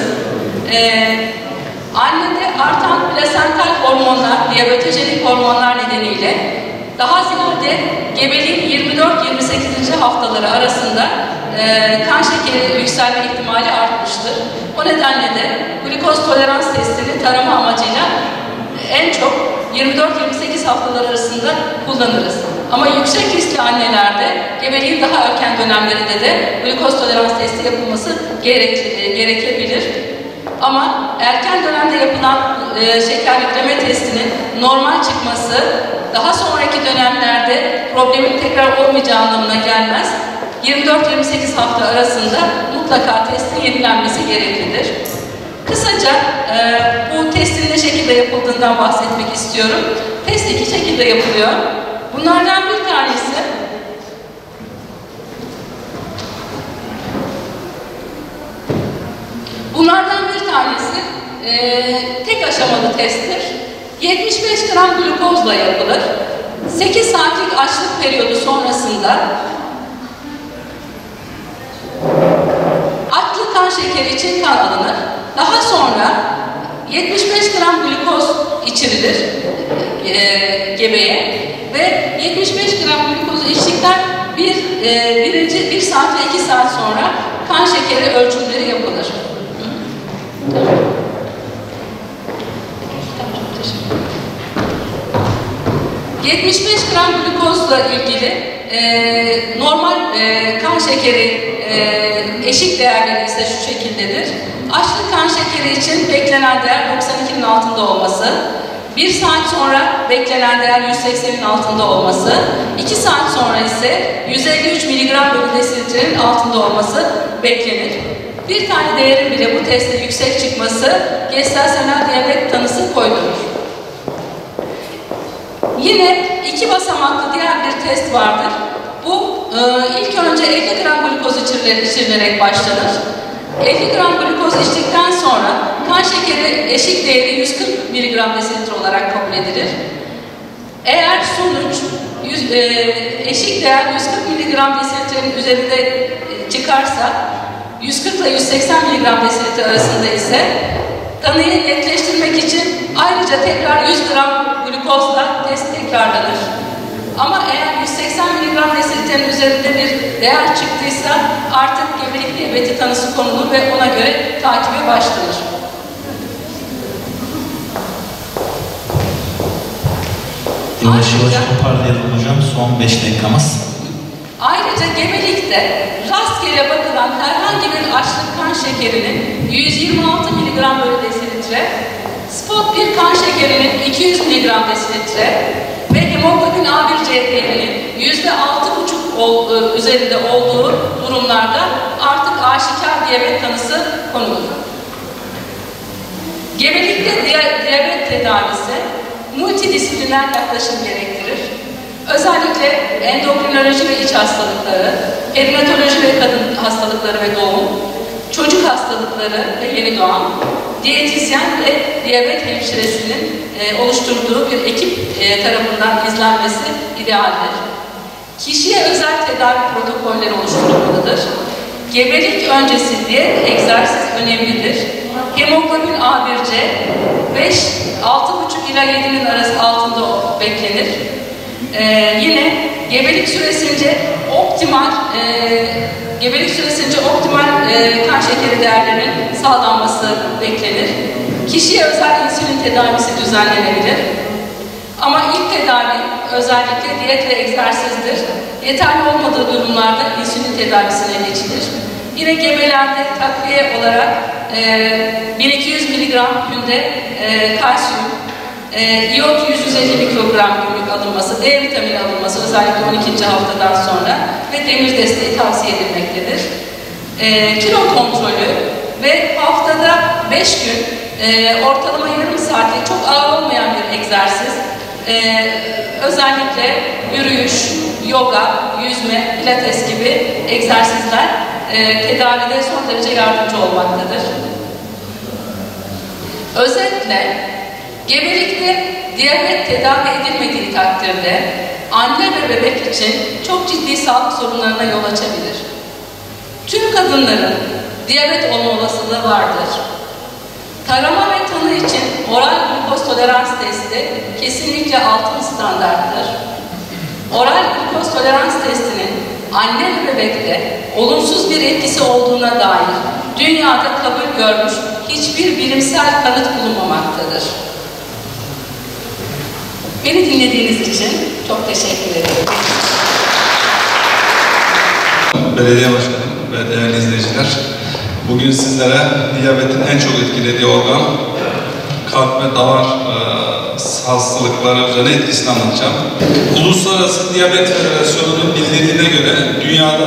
Annede artan plasental hormonlar, diyabetojenik hormonlar nedeniyle daha ziyade gebeliğin 24-28. haftaları arasında kan şekeri yükselme ihtimali artmıştır. O nedenle de glukoz tolerans testini tarama amacıyla en çok 24-28 haftalar arasında kullanırız. Ama yüksek riskli annelerde gebeliğin daha erken dönemlerinde de glukoz tolerans testi yapılması gerekebilir. Ama erken dönemde yapılan şeker yükleme testinin normal çıkması daha sonraki dönemlerde problemin tekrar olmayacağı anlamına gelmez. 24-28 hafta arasında mutlaka testin yenilenmesi gereklidir. Kısaca bu testin ne şekilde yapıldığından bahsetmek istiyorum. Test 2 şekilde yapılıyor. Bunlardan bir tanesi tek aşamalı testtir. 75 gram glukozla yapılır. 8 saatlik açlık periyodu sonrasında atlı kan şekeri için kan alınır. Daha sonra 75 gram glukoz içirilir gebeye ve 75 gram glukozu içtikten bir saat ve 2 saat sonra kan şekeri ölçümleri yapılır. Tamam. 75 gram glukozla ilgili normal kan şekeri eşik değerleri ise şu şekildedir. Açlık kan şekeri için beklenen değer 92'nin altında olması, 1 saat sonra beklenen değer 180'in altında olması, 2 saat sonra ise 153 mg/dl altında olması beklenir. Bir tane değerin bile bu testte yüksek çıkması gestasyonel diyabet tanısı koydurur. Yine 2 basamaklı diğer bir test vardır. Bu ilk önce 50 gram glukoz içirilerek başlanır. 50 gram glukoz içtikten sonra kan şekeri eşik değeri 140 mg/dl olarak kabul edilir. Eğer sonuç eşik değer 140 mg/dl'nin üzerinde çıkarsa 140 ile 180 mg/dl arasında ise tanıyı netleştirmek için ayrıca tekrar 100 gram glukozla test tekrarlanır. Ama eğer 180 mg/dl'nin üzerinde bir değer çıktıysa artık gebelik diyabeti tanısı konulur ve ona göre takibe başlanır. Yavaş yavaş toparlayalım hocam. Son 5 dakikamız. Ayrıca gebelikte rastgele bakılan herhangi bir açlık kan şekerinin 126 mg bölü desilitre, spot bir kan şekerinin 200 mg desilitre ve hemoglobin A1C değerinin %6,5 üzerinde olduğu durumlarda artık aşikar diyabet tanısı konulur. Gebelikte diyabet tedavisi multidisipliner yaklaşım gerektirir. Özellikle endokrinoloji ve iç hastalıkları, perinatoloji ve kadın hastalıkları ve doğum, çocuk hastalıkları ve yeni doğan, diyetisyen ve diyabet hemşiresinin oluşturduğu bir ekip tarafından izlenmesi idealdir. Kişiye özel tedavi protokolleri oluşturulmalıdır. Gebelik öncesi diyet, egzersiz önemlidir. Hemoglobin A1C 6,5 ila 7'nin arası altında beklenir. Yine gebelik süresince optimal kan şekeri değerlerinin sağlanması beklenir. Kişiye özel insülin tedavisi düzenlenebilir. Ama ilk tedavi özellikle diyet ve egzersizdir. Yeterli olmadığı durumlarda insülin tedavisine geçilir. Yine gebelerde takviye olarak 1200 mg günde kalsiyum, iot 150 mikrogram günlük alınması, D vitamini alınması özellikle 12. haftadan sonra ve demir desteği tavsiye edilmektedir. Kilo kontrolü ve haftada 5 gün ortalama yarım saatlik çok ağır olmayan bir egzersiz, özellikle yürüyüş, yoga, yüzme, pilates gibi egzersizler tedavide son derece yardımcı olmaktadır. Özetle, gebelikte diyabet tedavi edilmediği takdirde anne ve bebek için çok ciddi sağlık sorunlarına yol açabilir. Tüm kadınların diyabet olma olasılığı vardır. Tarama ve tanı için oral glukoz tolerans testi kesinlikle altın standarttır. Oral glukoz tolerans testinin anne ve bebekte olumsuz bir etkisi olduğuna dair dünyada kabul görmüş hiçbir bilimsel kanıt bulunmamaktadır. Beni dinlediğiniz için çok teşekkür ederim. Belediye Başkanı ve değerli izleyiciler, bugün sizlere diyabetin en çok etkilediği organ, kalp ve damar hastalıkları üzerine etkisini anlatacağım. Uluslararası Diyabet Federasyonu'nun bildirdiğine göre dünyada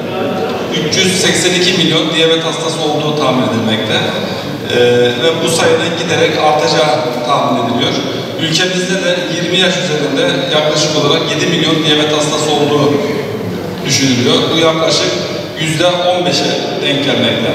382 milyon diyabet hastası olduğu tahmin edilmekte. Ve bu sayının giderek artacağı tahmin ediliyor. Ülkemizde de 20 yaş üzerinde yaklaşık olarak 7 milyon diyabet hastası olduğu düşünülüyor. Bu yaklaşık %15'e denk gelmekte.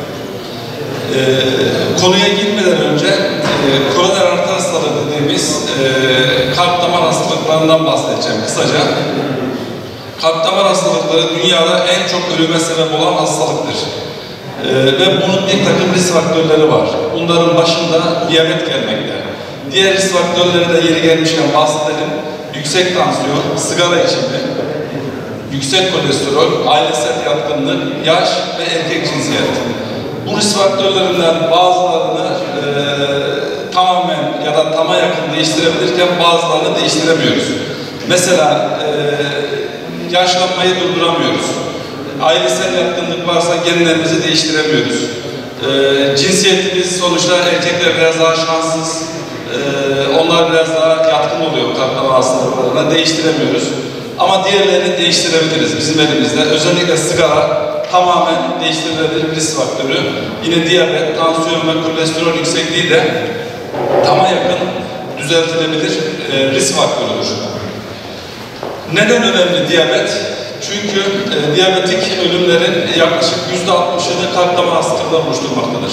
Konuya girmeden önce koroner arter hastalığı dediğimiz kalp damar hastalıklarından bahsedeceğim kısaca. Kalp damar hastalıkları dünyada en çok ölüme sebep olan hastalıktır. Ve bunun bir takım risk faktörleri var. Bunların başında diyabet gelmekte. Diğer risk faktörleri de yeri gelmişken bahsedelim. Yüksek tansiyon, sigara içimi, yüksek kolesterol, ailesel yatkınlık, yaş ve erkek cinsiyeti. Bu risk faktörlerinden bazılarını tamamen ya da tama yakın değiştirebilirken bazılarını değiştiremiyoruz. Mesela yaşlanmayı durduramıyoruz. Ailesel yatkınlık varsa genlerimizi değiştiremiyoruz. Cinsiyetimiz sonuçta erkekler biraz daha şanssız, onlar biraz daha yatkın oluyor kalp damar hastalıklarına, değiştiremiyoruz. Ama diğerlerini değiştirebiliriz bizim elimizde. Özellikle sigara tamamen değiştirilebilir bir risk faktörü. Yine diyabet, tansiyon ve kolesterol yüksekliği de tama yakın düzeltilebilir risk faktörüdür. Neden önemli diyabet? Çünkü diyabetik ölümlerin yaklaşık %60'ını kalp damar hastalıkları oluşturmaktadır.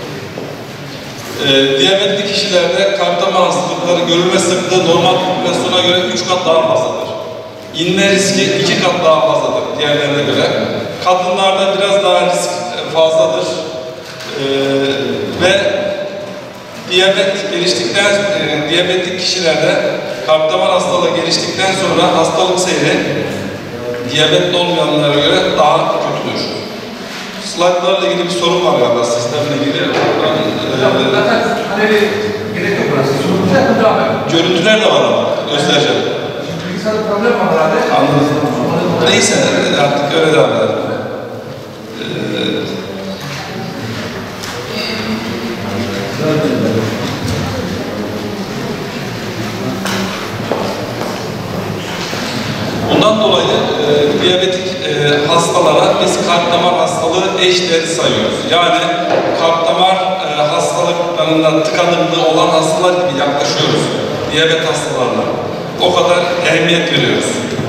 Diyabetli kişilerde kalp damar hastalıkları görülme sıklığı normal popülasyona göre 3 kat daha fazladır. İnme riski 2 kat daha fazladır diğerlerine göre. Kadınlarda biraz daha risk fazladır. Ve diyabetik kişilerde kalp damar hastalığı geliştikten sonra hastalık seyri diyabetli olmayanlara göre daha kötüdür. Slaytlarla ilgili bir sorun var galiba sistemle ilgili. Görüntüler de var ama göstereceğim. Bilgisayar problem var herhalde. Anladım. Neyse artık öyle devam edelim. Bundan dolayı diyabetik hastalara biz kalp damar hastalığı eşdeğeri sayıyoruz. Yani kalp damar hastalıklarında tıkanıklığı olan hastalar gibi yaklaşıyoruz diyabet hastalarına. O kadar ehemmiyet veriyoruz.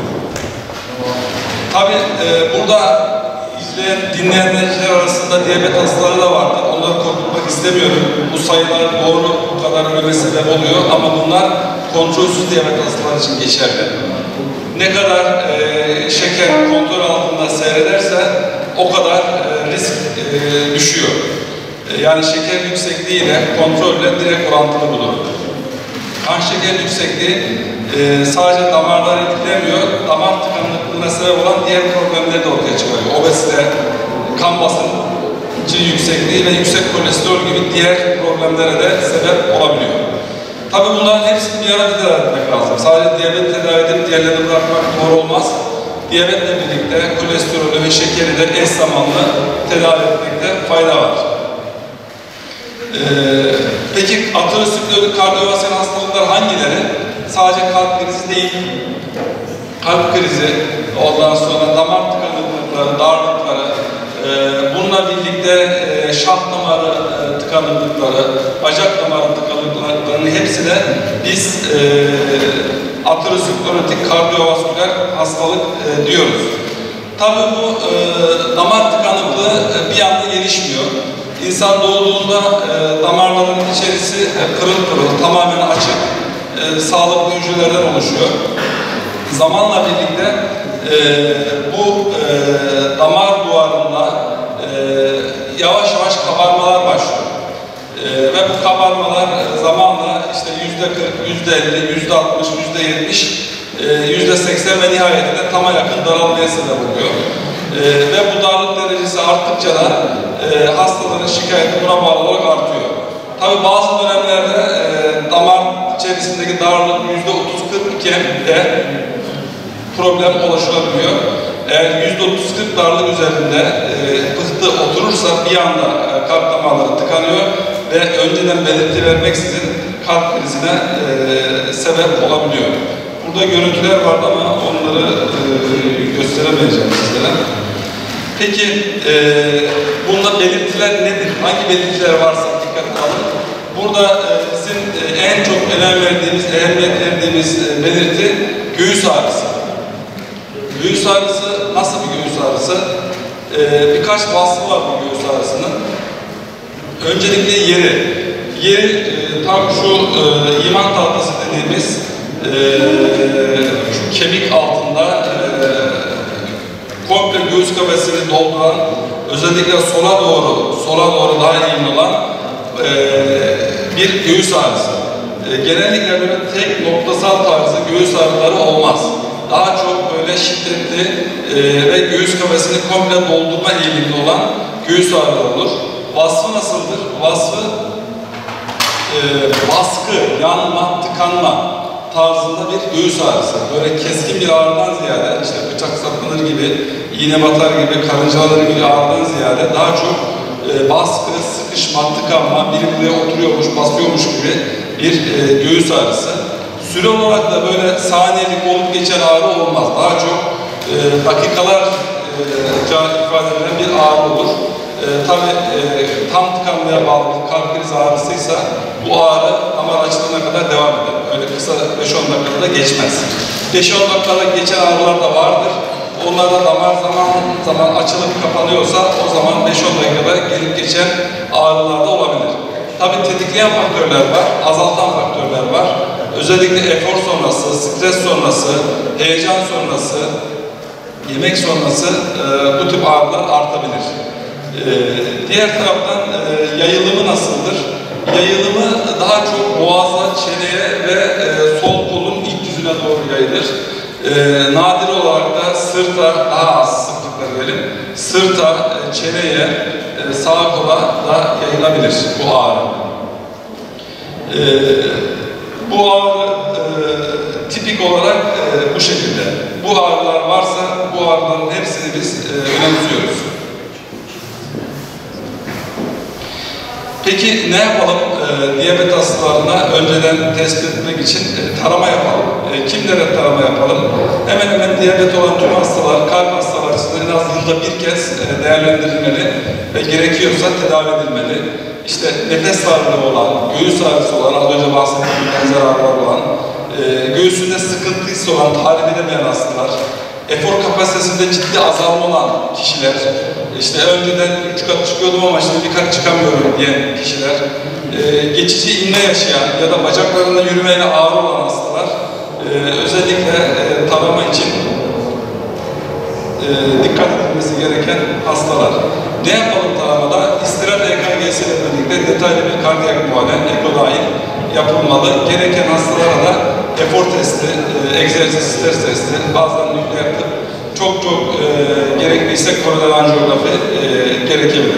Tabii burada izleyen, dinleyenler arasında diyabet hastaları da vardır. Onları korkutmak istemiyorum. Bu sayılar doğru, bu kadar ölüme sebep oluyor ama bunlar kontrolsüz diyabet hastaları için geçerli. Ne kadar şeker kontrol altında seyrederse o kadar risk düşüyor. Yani şeker yüksekliği ile kontrolle direkt orantılı bu durum. Kan şeker yüksekliği sadece damarları etkilemiyor, damar tıkanıklığına sebep olan diğer problemleri de ortaya çıkarıyor. Obezite, kan basıncı yüksekliği ve yüksek kolesterol gibi diğer problemlere de sebep olabiliyor. Tabii bunların hepsini bir arada tedavi etmek lazım. Sadece diyabet tedavi edip diğerlerini bırakmak doğru olmaz. Diyabetle birlikte kolesterolü ve şekeri de eş zamanlı tedavi etmekte fayda var. Peki aterosklerotik kardiyovasküler hastalıklar hangileri? Sadece kalp krizi değil. Kalp krizi, ondan sonra damar tıkanıklıkları, darlıkları, bununla birlikte şah damarı tıkanıklıkları, bacak damarı tıkanıklıklarının hepsine biz aterosklerotik kardiyovasküler hastalık diyoruz. Tabii bu damar tıkanıklığı bir anda gelişmiyor. İnsan doğduğunda damarların içerisi pırıl pırıl, tamamen açık, sağlıklı hücrelerden oluşuyor. Zamanla birlikte bu damar duvarında yavaş yavaş kabarmalar başlıyor. Ve bu kabarmalar zamanla işte %40, %50, %60, %70, %80 ve nihayetinde tama yakın daralmaya sebep oluyor. Ve bu darlık derecesi arttıkça da hastaların şikayeti buna bağlı olarak artıyor. Tabii bazı dönemlerde damar içerisindeki darlık %30-40 iken de problem oluşabiliyor. Eğer %30-40 darlık üzerinde pıhtı oturursa bir anda kalp damarları tıkanıyor ve önceden belirti vermeksizin kalp krizine sebep olabiliyor. Burada görüntüler vardı ama onları gösteremeyeceğim sizlere. Peki bunda belirtiler nedir? Hangi belirtiler varsa dikkat alın. Burada bizim en çok önem verdiğimiz, ehemmiyet verdiğimiz belirti göğüs ağrısı. Göğüs ağrısı nasıl bir göğüs ağrısı? Birkaç vasfı var bu göğüs ağrısının. Öncelikle yeri tam şu iman tahtası dediğimiz şu kemik altında komple göğüs kafesini dolduran, özellikle sola doğru daha eğimli olan bir göğüs ağrısı. Genellikle böyle tek noktasal tarzı göğüs ağrıları olmaz. Daha çok böyle şiddetli ve göğüs kafesini komple doldurma eğilimli olan göğüs ağrıları olur. Vasfı nasıldır? Vasfı baskı, yanma, tıkanma tarzında bir göğüs ağrısı. Böyle keskin bir ağrıdan ziyade, işte bıçak saplanır gibi, iğne batar gibi, karıncalanır gibi ağrıdan ziyade daha çok baskı, sıkışma, tıkanma, biri buraya oturuyormuş, basıyormuş gibi bir göğüs ağrısı. Süre olarak da böyle saniyelik olup geçen ağrı olmaz. Daha çok dakikalarca ifade edilen bir ağrı olur. Tabii tam tıkanmaya bağlı bir kalp krizi ağrısıysa bu ağrı damar açılana kadar devam eder. Öyle kısa 5-10 dakikada geçmez. 5-10 dakikada geçen ağrılar da vardır. Onlar da damar zaman açılıp kapanıyorsa o zaman 5-10 dakikada gelip geçen ağrılar da olabilir. Tabii tetikleyen faktörler var, azaltan faktörler var. Özellikle efor sonrası, stres sonrası, heyecan sonrası, yemek sonrası bu tip ağrılar artabilir. Diğer taraftan yayılımı nasıldır? Yayılımı daha çok boğaza, çeneye ve sol kolun ilk yüzüne doğru yayılır. Nadir olarak da sırta, daha az sıklıkla diyelim, sırta, çeneye, sağ kola da yayılabilir bu ağrı. Bu ağrı tipik olarak bu şekilde. Bu ağrılar varsa bu ağrıların hepsini biz önemsiyoruz. Peki ne yapalım? Diyabet hastalarına önceden tespit etmek için tarama yapalım. Kimlere tarama yapalım? Hemen hemen diyabet olan tüm hastalar, kalp hastaları en az yılda bir kez değerlendirilmeli ve gerekiyorsa tedavi edilmeli. İşte nefes darlığı olan, göğüs ağrısı olan, az önce bahsettiğim benzer ağrılar olan, göğsünde sıkıntısı olan, tahrip edemeyen hastalar, efor kapasitesinde ciddi azalma olan kişiler, işte önceden 3 kat çıkıyordum ama şimdi bir kat çıkamıyorum diyen kişiler, geçici inme yaşayan ya da bacaklarında yürümeyle ağrı olan hastalar, özellikle tarama için dikkat edilmesi gereken hastalar. Ne yapalım taramada? İstirahat EKG'si ile birlikte detaylı bir kardiyak muayene, eko dahil yapılmalı. Gereken hastalara da efor testi, egzersiz stres testi, bazen nükleer tıp, çok gerekliyse koroner anjiyografi gerekebilir.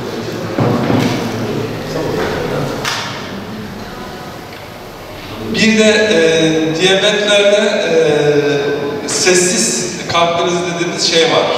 Bir de diyabetlerde sessiz kalp krizi dediğimiz şey var.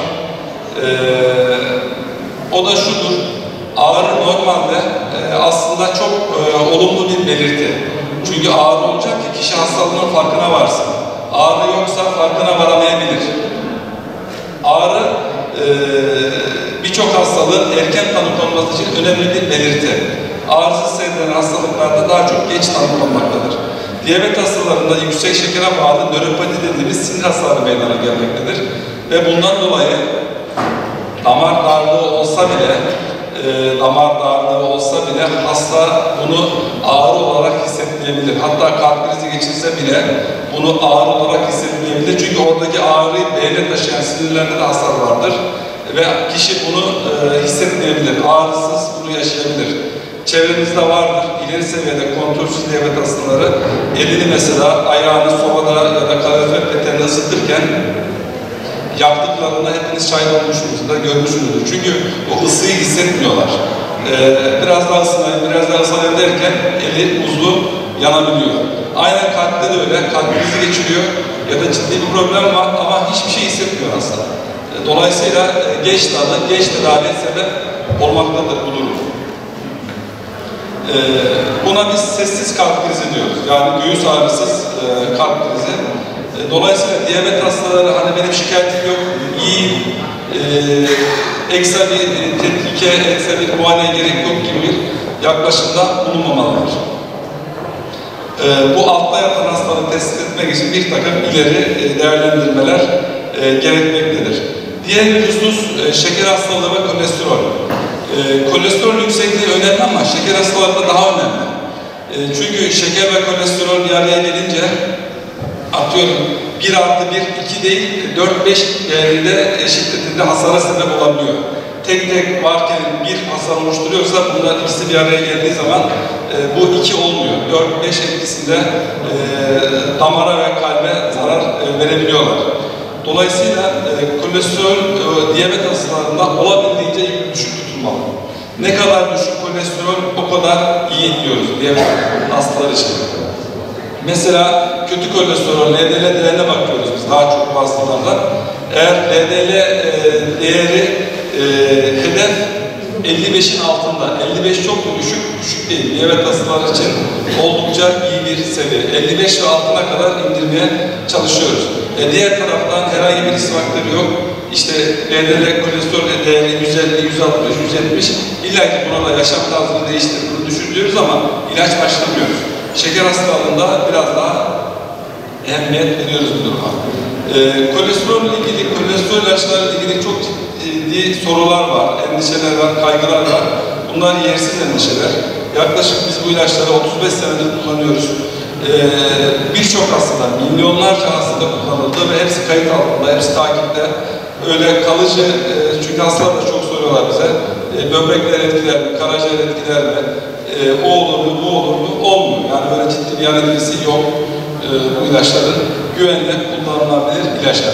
O da şudur, ağrı normalde aslında çok olumlu bir belirti. Çünkü ağrı olacak ki kişi hastalığının farkına varsın. Ağrı yoksa farkına varamayabilir. Ağrı birçok hastalığın erken tanı konması için önemli bir belirti. Ağrısız seyreden hastalıklarda daha çok geç tanı konmaktadır. Diyabet hastalarında yüksek şekere bağlı nöropati dediğimiz sinir hasarı meydana gelmektedir. Ve bundan dolayı damar darlığı olsa bile hasta bunu ağrı olarak hissetmeyebilir. Hatta kalp krizi geçirse bile bunu ağrı olarak hissetmeyebilir. Çünkü oradaki ağrıyı beyne taşıyan sinirlerde de hasar vardır. Ve kişi bunu hissetmeyebilir. Ağrısız bunu yaşayabilir. Çevrenizde vardır, ileri seviyede kontrolsüz diyabet hastaları elini mesela ayağını sobada ya da kalorifer peteğini ısıtırken yaptıklarında hepiniz şahit olmuşsunuzdur, görmüşsünüzdür. Çünkü o ısıyı hissetmiyorlar. Biraz daha ısınayım derken eli buzlu yanabiliyor. Aynen kalpte de öyle, kalp krizi geçiriyor ya da ciddi bir problem var ama hiçbir şey hissetmiyor hasta. Dolayısıyla geç tanı, geç tedavi sebep olmaktadır bu durum. Buna biz sessiz kalp krizi diyoruz. Yani göğüs ağrısız kalp krizi. Dolayısıyla diyabet hastaları hani benim şikayetim yok, iyiyim, ekstra bir tetkike, ekstra bir muayeneye gerek yok gibi bir yaklaşımda bulunmamalıdır. Bu altta yatan hastalığı tespit etmek için bir takım ileri değerlendirmeler gerekmektedir. Diğer bir husus şeker hastalığı ve kolesterol. Kolesterol yüksekliği önemli ama şeker hastalarında daha önemli. Çünkü şeker ve kolesterol bir araya gelince atıyorum 1+1, 2 değil 4-5 değerinde şiddetinde hasara sebep olabiliyor. Tek tek varken bir hasar oluşturuyorsa bunlar ikisi bir araya geldiği zaman bu 2 olmuyor. 4-5 etkisinde damara ve kalbe zarar verebiliyorlar. Dolayısıyla kolesterol diyabet hastalarında olabildiğince düşük tutulmalı. Ne kadar düşük kolesterol o kadar iyi diyoruz diyabet hastalar için. Mesela kötü kolesterol, LDL değerine bakıyoruz biz daha çok bu hastalarda. Eğer LDL değeri hedef 55'in altında, 55 çok mu düşük değil. Diyabet hastaları için oldukça iyi bir seviye. 55 ve altına kadar indirmeye çalışıyoruz. Diğer taraftan herhangi bir risk faktörü yok. İşte LDL kolesterol değeri 150, 160, 170. İlla ki buna da yaşam tarzını değiştirdiğini düşünüyoruz ama ilaç başlamıyoruz. Şeker hastalığında biraz daha ehemmiyet veriyoruz bu duruma. Kolesterol ilgili, kolesterol ilaçlarıyla ilgili çok ciddi sorular var, endişeler var, kaygılar var. Bunlar yersiz endişeler. Yaklaşık biz bu ilaçları 35 senedir kullanıyoruz. Birçok hastada, milyonlarca hastada kullanıldı ve hepsi kayıt altında, hepsi takipte. Öyle kalıcı, çünkü hastalar da çok soruyorlar bize. Böbrekler etkiler mi, karaciğer etkiler mi, o olur mu, bu olur mu? Olmuyor. Yani böyle ciddi bir yan etkisi yok bu ilaçların. Güvenle kullanılabilir ilaçlar.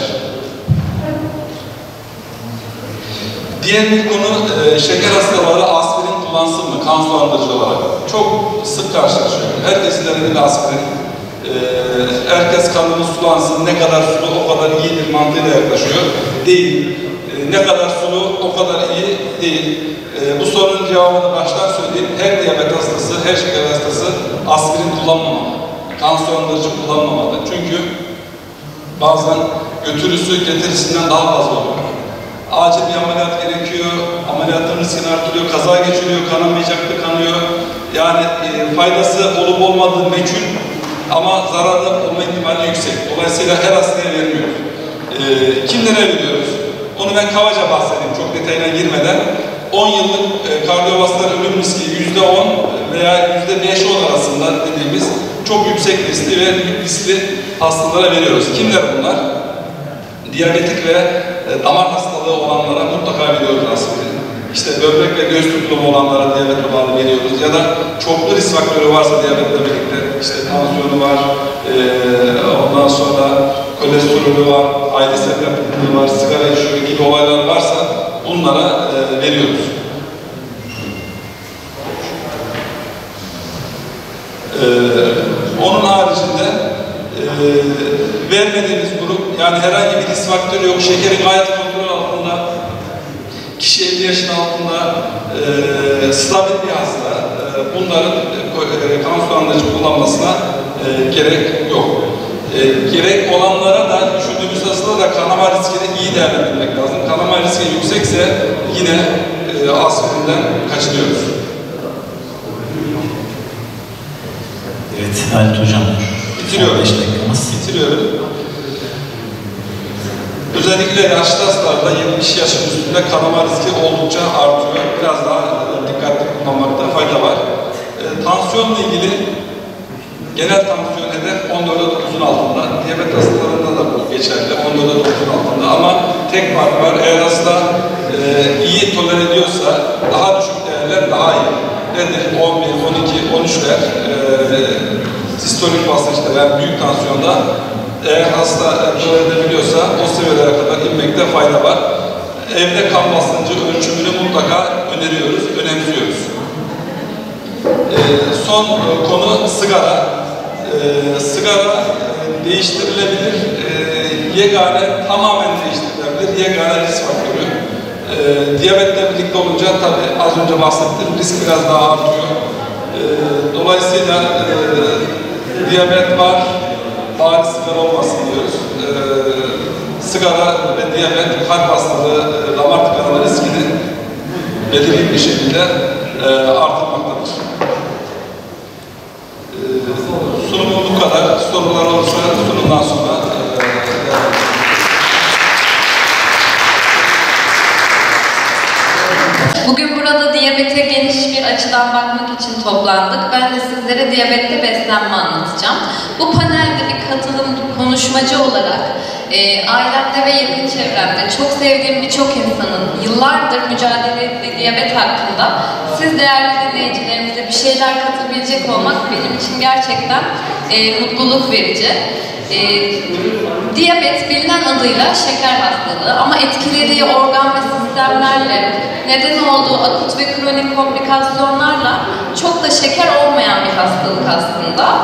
Diğer bir konu şeker hastaları aspirin kullansın mı? Kan sulandırıcı olarak. çok sık karşılaşıyor. Herkesin elinde bir aspirin. Herkes kanını sulansın, ne kadar sulu o kadar iyidir mantığıyla yaklaşıyor. Değil. Ne kadar sulu o kadar iyi değil. Bu sorunun cevabını baştan söyleyeyim. Her diyabet hastası, her şeker hastası aspirin kullanmamalı. Kan sulandırıcı kullanmamalı. Çünkü bazen götürüsü getirisinden daha fazla oluyor. Acil bir ameliyat gerekiyor, ameliyatın riskini artırıyor, kaza geçiriyor, kanamayacaklı kanıyor. Yani faydası olup olmadığı meçhul ama zararlı olma ihtimali yüksek. Dolayısıyla her hastaya vermiyoruz. Kimlere veriyoruz? Onu ben kabaca bahsedeyim, çok detayına girmeden. 10 yıllık kardiyovasküler ölüm riski %10 veya %5-10 arasında dediğimiz çok yüksek riskli ve riskli hastalara veriyoruz. Kimler bunlar? Diyabetik ve damar hastalığı olanlara mutlaka veriyoruz aspirin. İşte böbrek ve göğüs tutulumu olanlara diyabetle bağlı veriyoruz. Ya da çoklu risk faktörü varsa diyabetle birlikte, işte tansiyonu var, ondan sonra kolesterolü var, ailesel yapıklığı var, sigara içiyor gibi olaylar varsa bunlara veriyoruz. Onun haricinde vermediğimiz grup, yani herhangi bir risk faktörü yok, şekeri gayet kontrol altında, kişi 50 yaşın altında stabil bir hasta, bunların kan sulandırıcı kullanmasına gerek yok. Gerek olanlara da, düşündüğümüz hastalara da kanama riskini iyi değerlendirmek lazım. Kanama riski yüksekse yine aspirinden kaçınıyoruz. Evet, Halit Hocam. Bitiriyorum. Bitiriyorum. Özellikle yaşlı hastalarda 70 yaşın üstünde kanama riski oldukça artıyor. Biraz daha dikkatli kullanmakta fayda var. Tansiyonla ilgili genel tansiyon hedef 14'e 9'un altında. Diyabet hastalarında da bu geçerli. 14'e 9'un altında. Ama tek fark var. Eğer hasta iyi tolere ediyorsa daha düşük değerler daha iyi. Nedir? 11, 12, 13'ler sistolik basınçta yani büyük tansiyonda eğer hasta tolere edebiliyorsa o seviyelere kadar inmekte fayda var. Evde kan basıncı ölçümünü mutlaka öneriyoruz, önemsiyoruz. Son konu sigara. Sigara değiştirilebilir, tamamen değiştirilebilir, yegane risk faktörü. Diyabetle birlikte olunca tabii az önce bahsettiğim risk biraz daha artıyor. Dolayısıyla diyabet var, bari sigara olmasın diyoruz. Sigara ve diyabet kalp hastalığı, damar tıkanma riskini belirli bir şekilde artırmaktadır. Sunumum bu kadar. Sorular olursa sunumdan sonra Bugün burada diyabete geniş bir açıdan bakmak için toplandık. Ben de sizlere diyabette beslenme anlatacağım. Bu panelde bir katılım konuşmacı olarak ailemde ve yakın çevremde çok sevdiğim birçok insanın yıllardır mücadele ettiği diyabet hakkında siz değerli dinleyicilerimize bir şeyler katabilecek olmak benim için gerçekten mutluluk verici. Diyabet bilinen adıyla şeker hastalığı ama etkilediği organ ve sistemlerle neden olduğu akut ve kronik komplikasyonlarla çok da şeker olmayan bir hastalık aslında.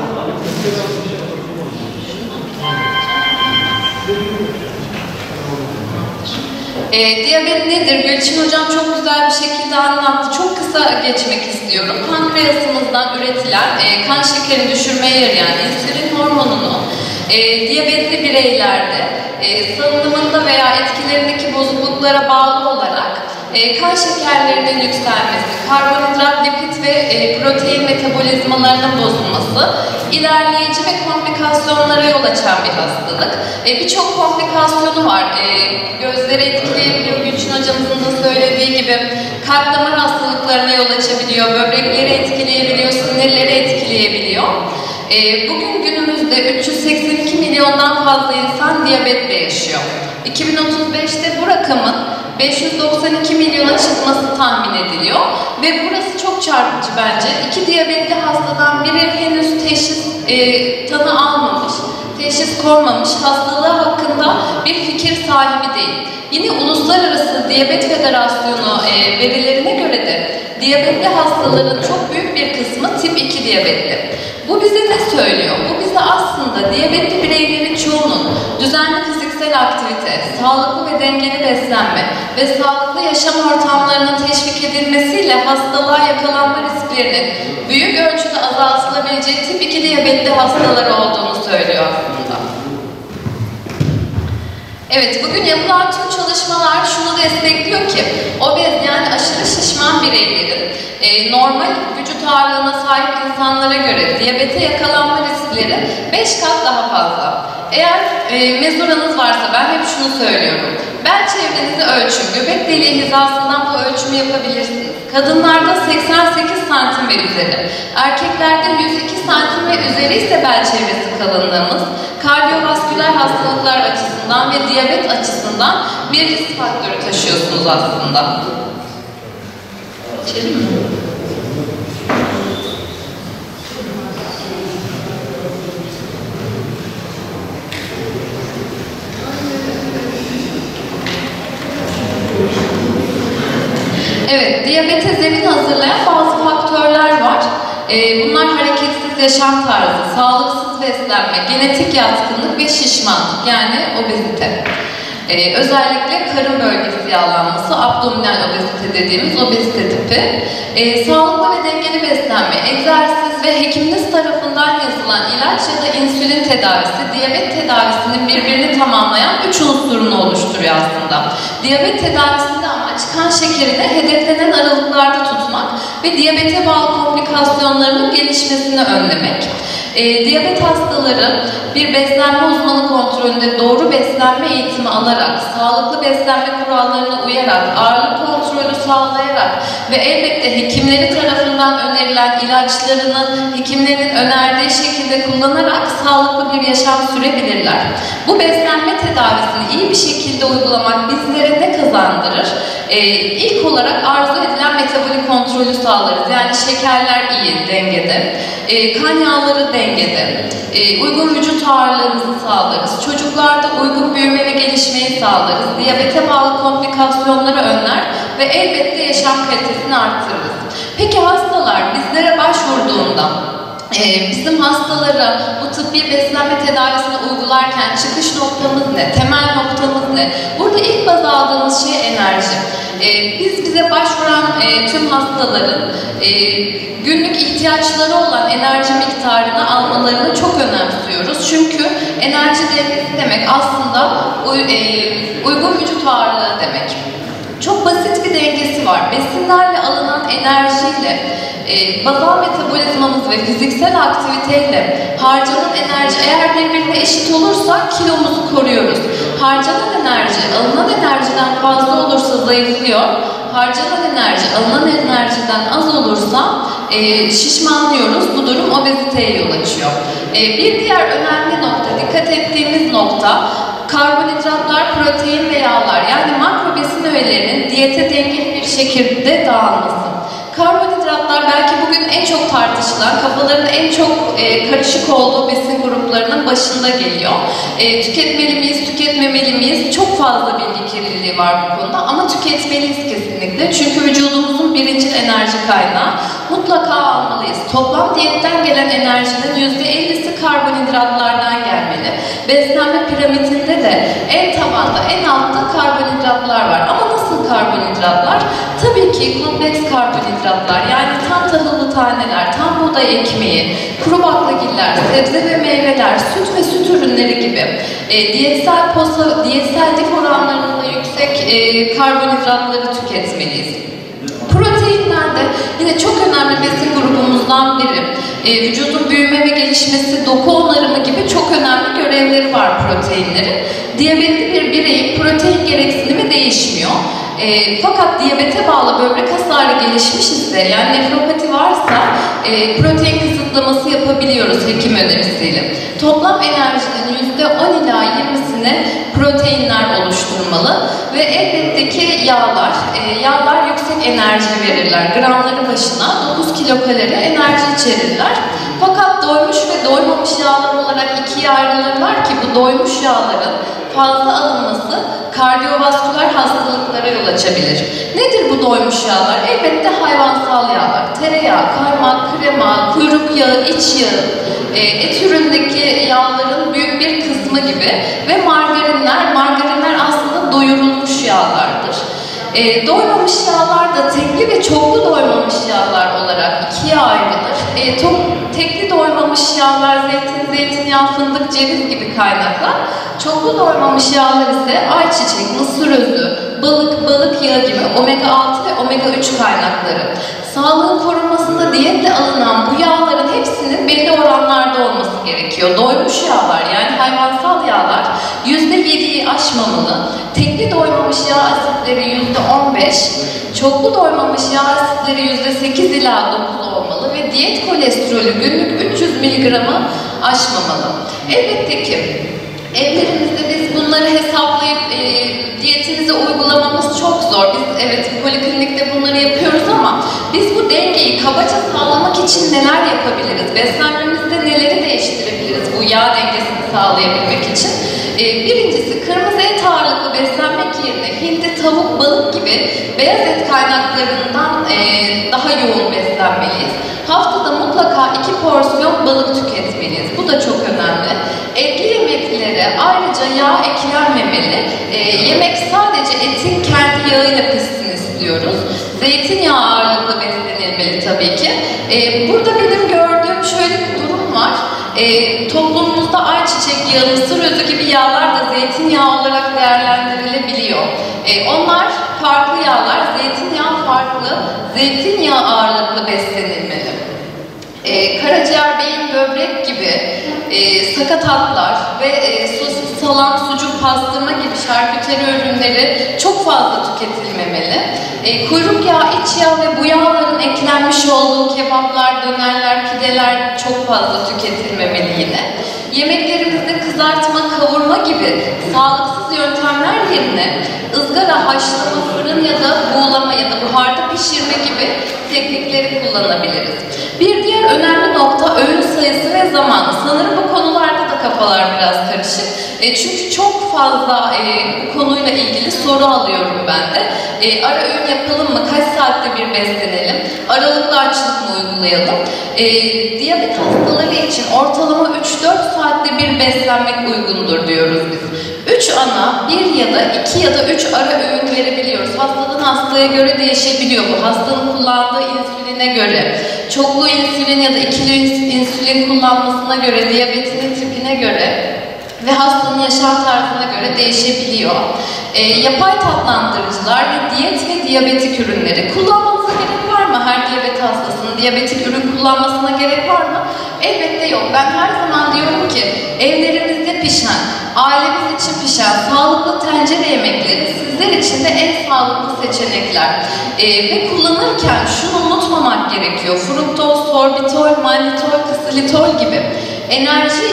Diyabet nedir? Gülçin Hocam çok güzel bir şekilde anlattı. Çok kısa geçmek istiyorum. Pankreasımızdan üretilen kan şekerini düşürmeye yarayan insülin hormonunu diyabetli bireylerde salınımında veya etkilerindeki bozukluklara bağlı olarak kan şekerlerinin yükselmesi, karbonhidrat, lipid ve protein metabolizmalarının bozulması, ilerleyici ve komplikasyonlara yol açan bir hastalık. Birçok komplikasyonu var. Gözleri etkileyebiliyor, Gülçin Hocamızın da söylediği gibi kalp damar hastalıklarına yol açabiliyor, böbrekleri etkileyebiliyor, sinirleri etkileyebiliyor. Bugün günümüzde 382 milyondan fazla insan diyabetle yaşıyor. 2035'te bu rakamın 592 milyona çıkması tahmin ediliyor ve burası çok çarpıcı bence. 2 diyabetli hastadan biri henüz teşhis tanı almamış, teşhis konmamış, hastalığı hakkında bir fikir sahibi değil. Yine Uluslararası Diyabet Federasyonu verilerine göre de diyabetli hastaların çok büyük bir kısmı tip 2 diyabetli. Bu bize ne söylüyor? Bu bize aslında diyabetli bireylerin çoğunun düzenli fiziksel aktivite, sağlıklı ve dengeli beslenme ve sağlıklı yaşam ortamlarının teşvik edilmesiyle hastalığa yakalanma risklerinin büyük ölçüde azaltılabileceği tip 2 diyabetli hastaları olduğunu söylüyor aslında. Evet, bugün yapılan tüm çalışmalar şunu destekliyor ki, obez yani aşırı şişman bireylerin normal vücut ağırlığına sahip insanlara göre diyabete yakalanma riskleri 5 kat daha fazla. Eğer mezuranız varsa ben hep şunu söylüyorum. Bel çevrenizi ölçün, göbek deliği hizasından bu ölçümü yapabilirsiniz. Kadınlarda 88 santim ve üzeri, erkeklerde 102 santim ve üzeri ise bel çevresi kalınlığımız, kardiyovasküler hastalıklar açısından ve diyabet açısından bir risk faktörü taşıyorsunuz aslında. İçelim mi? Evet, diyabete zemin hazırlayan bazı faktörler var. Bunlar hareketsiz yaşam tarzı, sağlıksız beslenme, genetik yatkınlık ve şişmanlık yani obezite. Özellikle karın bölgesi yağlanması, abdominal obezite dediğimiz obezite tipi. Sağlıklı ve dengeli beslenme, egzersiz ve hekiminiz tarafından yazılan ilaç ya da insülin tedavisi, diyabet tedavisinin birbirini tamamlayan 3 unsurunu oluşturuyor aslında. Diyabet tedavisinde amaç kan şekerini hedeflenen aralıklarda tutmak ve diyabete bağlı komplikasyonlarının gelişmesini önlemek. Diyabet hastaları bir beslenme uzmanı kontrolünde doğru beslenme eğitimi alarak, sağlıklı beslenme kurallarına uyarak, ağırlık kontrolü sağlayarak ve elbette hekimleri tarafından önerilen ilaçlarını hekimlerin önerdiği şekilde kullanarak sağlıklı bir yaşam sürebilirler. Bu beslenme tedavisini iyi bir şekilde uygulamak bizlere ne kazandırır? İlk olarak arzu edilen metabolik kontrolü sağlarız. Yani şekerler iyi, dengede, kan yağları dengede, uygun vücut ağırlığımızı sağlarız. Çocuklarda uygun büyüme ve gelişmeyi sağlarız. Diyabete bağlı komplikasyonları önler ve elbette yaşam kalitesini arttırırız. Peki hastalar bizlere başvurduğunda bizim hastalara bu tıbbi beslenme tedavisini uygularken çıkış noktamız ne, temel noktamız ne? Burada ilk baz aldığımız şey enerji. Biz bize başvuran tüm hastaların günlük ihtiyaçları olan enerji miktarını almalarını çok önemsiyoruz. Çünkü enerji dengesi demek aslında uygun vücut ağırlığı demek. Çok basit bir dengesi var. Besinlerle alınan enerjiyle bazal metabolizmamız ve fiziksel aktiviteyle harcanan enerji eğer birbirine eşit olursa kilomuzu koruyoruz. Harcanan enerji alınan enerjiden fazla olursa zayıflıyor. Harcanan enerji alınan enerjiden az olursa şişmanlıyoruz. Bu durum obeziteye yol açıyor. Bir diğer önemli nokta, dikkat ettiğimiz nokta karbonhidratlar, protein ve yağlar yani makro besin öğelerinin diyete dengeli bir şekilde dağılması. Karbonhidratlar belki bugün en çok tartışılan, kafaların en çok karışık olduğu besin gruplarının başında geliyor. Tüketmeli miyiz, tüketmemeli miyiz? Çok fazla bilgi kirliliği var bu konuda ama tüketmeliyiz kesinlikle. Çünkü vücudumuzun birincil enerji kaynağı. Mutlaka almalıyız. Toplam diyetten gelen enerjinin %50'si karbonhidratlardan gelmeli. Beslenme piramidinde de en tabanda, en altta karbonhidratlar var. Ama nasıl karbonhidratlar? Tabii ki kompleks karbonhidratlar yani tam tahıllı taneler, tam buğday ekmeği, kuru baklagiller, sebze ve meyveler, süt ve süt ürünleri gibi diyetsel lif oranlarında yüksek karbonhidratları tüketmeliyiz. Proteinler de yine çok önemli besin grubumuzdan biri. Vücudun büyüme ve gelişmesi, doku onarımı gibi çok önemli görevleri var proteinlerin. Diyabetli bir bireyin protein gereksinimi değişmiyor. Fakat diyabete bağlı böbrek hasarı gelişmiş ise yani nefropati varsa protein kısıtlaması yapabiliyoruz hekim önerisiyle. Toplam enerjinin %10 ila 20'sini proteinler oluşturmalı ve elbette ki yağlar yüksek enerji verirler. Gramları başına 9 kilokalori enerji içerirler. Fakat doymuş ve doymamış yağlar olarak ikiye ayrılırlar ki bu doymuş yağların fazla alınması kardiyovasküler hastalıklara yol açabilir. Nedir bu doymuş yağlar? Elbette hayvansal yağlar. Tereyağı, kaymak, krema, kuyruk yağı, iç yağı, et ürünündeki yağların büyük bir kısmı gibi ve margarinler aslında doyurulmuş yağlardır. Doymamış yağlar da tekli ve çoklu doymamış yağlar olarak ikiye ayrılır. Tekli doymamış yağlar zeytin, zeytinyağı, fındık, ceviz gibi kaynaklar. Çoklu doymamış yağlar ise ayçiçek, mısır özü, balık yağı gibi omega 6 ve omega 3 kaynakları. Sağlığın korunmasında diyetle alınan bu yağların hepsinin belli oranlarda olması gerekiyor. Doymuş yağlar yani hayvansal yağlar %7'yi aşmamalı. Tekli doymamış yağ asitleri %15, çoklu doymamış yağ asitleri %8 ila 9 olmalı ve diyet kolesterolü günlük 300 mg'ı aşmamalı. Elbette ki evlerimizde biz bunları hesaplayıp diyetimize uygulamamız çok zor. Biz evet poliklinikte bunları yapıyoruz ama biz bu dengeyi kabaca sağlamak için neler yapabiliriz? Beslenmemizde neleri değiştirebiliriz bu yağ dengesini sağlayabilmek için? Birincisi kırmızı et ağırlıklı beslenmek yerine hindi, tavuk, balık gibi beyaz et kaynaklarından daha yoğun beslenmeliyiz. Haftada mutlaka 2 porsiyon balık tüketmeliyiz. Bu da çok önemli. Etli yemeklere ayrıca yağ eklenmemeli. Yemek sadece etin kendi yağıyla pişsin istiyoruz. Zeytinyağı ağırlıklı beslenilmeli tabii ki. Burada benim gördüğüm şöyle bir durum var. Toplumumuzda ayçiçek yağı, mısır özü gibi yağlar da zeytinyağı olarak değerlendirilebiliyor. Onlar farklı yağlar, zeytinyağı farklı, zeytinyağı ağırlıklı beslenilmeli. Karaciğer, beyin, böbrek gibi sakatatlar ve sosis, salam, sucuk, pastırma gibi şarküteri ürünleri çok fazla tüketilmemeli. Kuyruk yağı, iç yağ ve bu yağların eklenmiş olduğu kebaplar, dönerler, pideler çok fazla tüketilmemeli yine. Yemeklerimizde kızartma, kavurma gibi sağlıksız yöntemler yerine ızgara, haşlama, fırın ya da buğulama ya da buharda pişirme gibi teknikleri kullanabiliriz. Bir diğer önemli nokta öğün sayısı ve zamanı. Sanırım bu konularda da kafalar biraz karışık. Çünkü çok fazla bu konuyla ilgili soru alıyorum ben de. Ara öğün yapalım mı? Kaç saatte bir beslenelim? Aralıklı açlık mı uygulayalım? Diyabet hastaları için ortalama 3-4 saatte bir beslenmek uygundur diyoruz biz. 3 ana, 1 ya da 2 ya da 3 ara öğün verebiliyoruz. Hastadan hastaya göre değişebiliyor bu. Hastanın kullandığı insüline göre, çoklu insülin ya da ikili insülin kullanmasına göre, diyabetinin tipine göre ve hastanın yaşam tarzına göre değişebiliyor. Yapay tatlandırıcılar ve diyet ve diyabetik ürünleri kullanmanıza gerek var mı? Her diyabet hastasının diyabetik ürün kullanmasına gerek var mı? Elbette yok. Ben her zaman diyorum ki evlerimizde pişen, ailemiz için pişen sağlıklı tencere yemekleri sizler için de en sağlıklı seçenekler. Ve kullanırken şunu unutmamak gerekiyor. Fruktoz, sorbitol, mannitol, ksilitol gibi enerji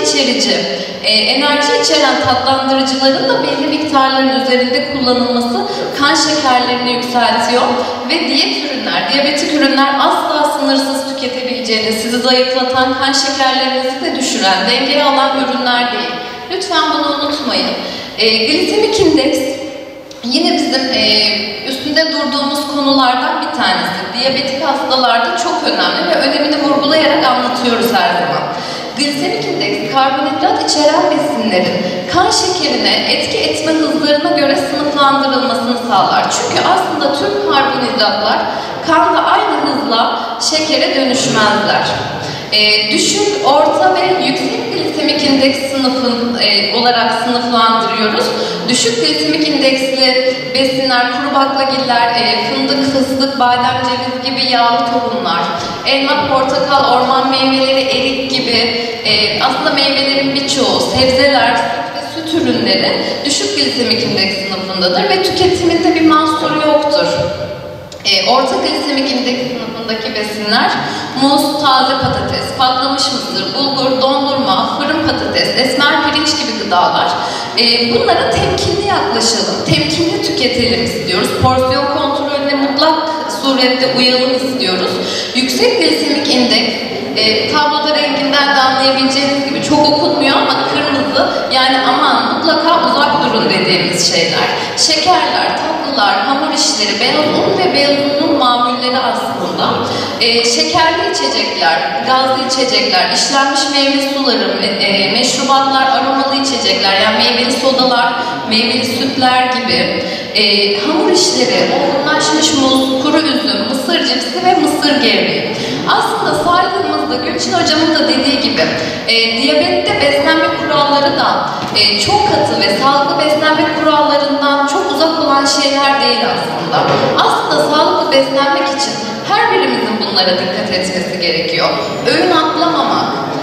içeren tatlandırıcıların da belli miktarların üzerinde kullanılması kan şekerlerini yükseltiyor ve diyet ürünler, diyabetik ürünler asla sınırsız tüketebileceğiniz, sizi zayıflatan, kan şekerlerinizi de düşüren, dengeye alan ürünler değil. Lütfen bunu unutmayın. Glisemik indeks yine bizim üstünde durduğumuz konulardan bir tanesi. Diyabetik hastalarda çok önemli ve önemini vurgulayarak anlatıyoruz her zaman. Glisemik indeks, karbonhidrat içeren besinlerin kan şekerine etki etme hızlarına göre sınıflandırılmasını sağlar. Çünkü aslında tüm karbonhidratlar kanda aynı hızla şekere dönüşmezler. Düşük, orta ve yüksek glisemik indeks olarak sınıflandırıyoruz. Düşük glisemik indeksli besinler, kuru baklagiller, fındık, fıstık, badem, ceviz gibi yağlı tohumlar, elma, portakal, orman meyveleri, erik gibi aslında meyvelerin birçoğu, sebzeler, süt ve süt ürünleri düşük glisemik indeks sınıfındadır ve tüketiminde bir mahsuru yoktur. Orta glisemik indeks sınıfındaki besinler muz, taze patates, patlamış mısır, bulgur, dondurma, fırın patates, esmer pirinç gibi gıdalar. Bunlara temkinli yaklaşalım, temkinli tüketelim istiyoruz. Porsiyon kontrolüne mutlak surette uyalım istiyoruz. Yüksek glisemik indeks, tabloda renginden de anlayabileceğiniz gibi çok okunmuyor ama kırmızı, yani aman mutlaka uzak durun dediğimiz şeyler. Şekerler, tatlılar, hamur işleri, beyaz un ve beyaz unun mamulleri aslında. Şekerli içecekler, gazlı içecekler, işlenmiş meyve suları, meşrubatlar, aromalı içecekler, yani meyveli sodalar, meyveli sütler gibi. Hamur işleri, olgunlaşmış muz, kuru üzüm, mısır cipsi ve mısır gevreği. Aslında saydığımızda Gülçin Hocamın da dediği gibi diyabette beslenme kuralları da çok katı ve sağlıklı beslenme kurallarından çok uzak olan şeyler değil aslında. Aslında sağlıklı beslenmek için her birimizin bunlara dikkat etmesi gerekiyor. Öğün atlamamak,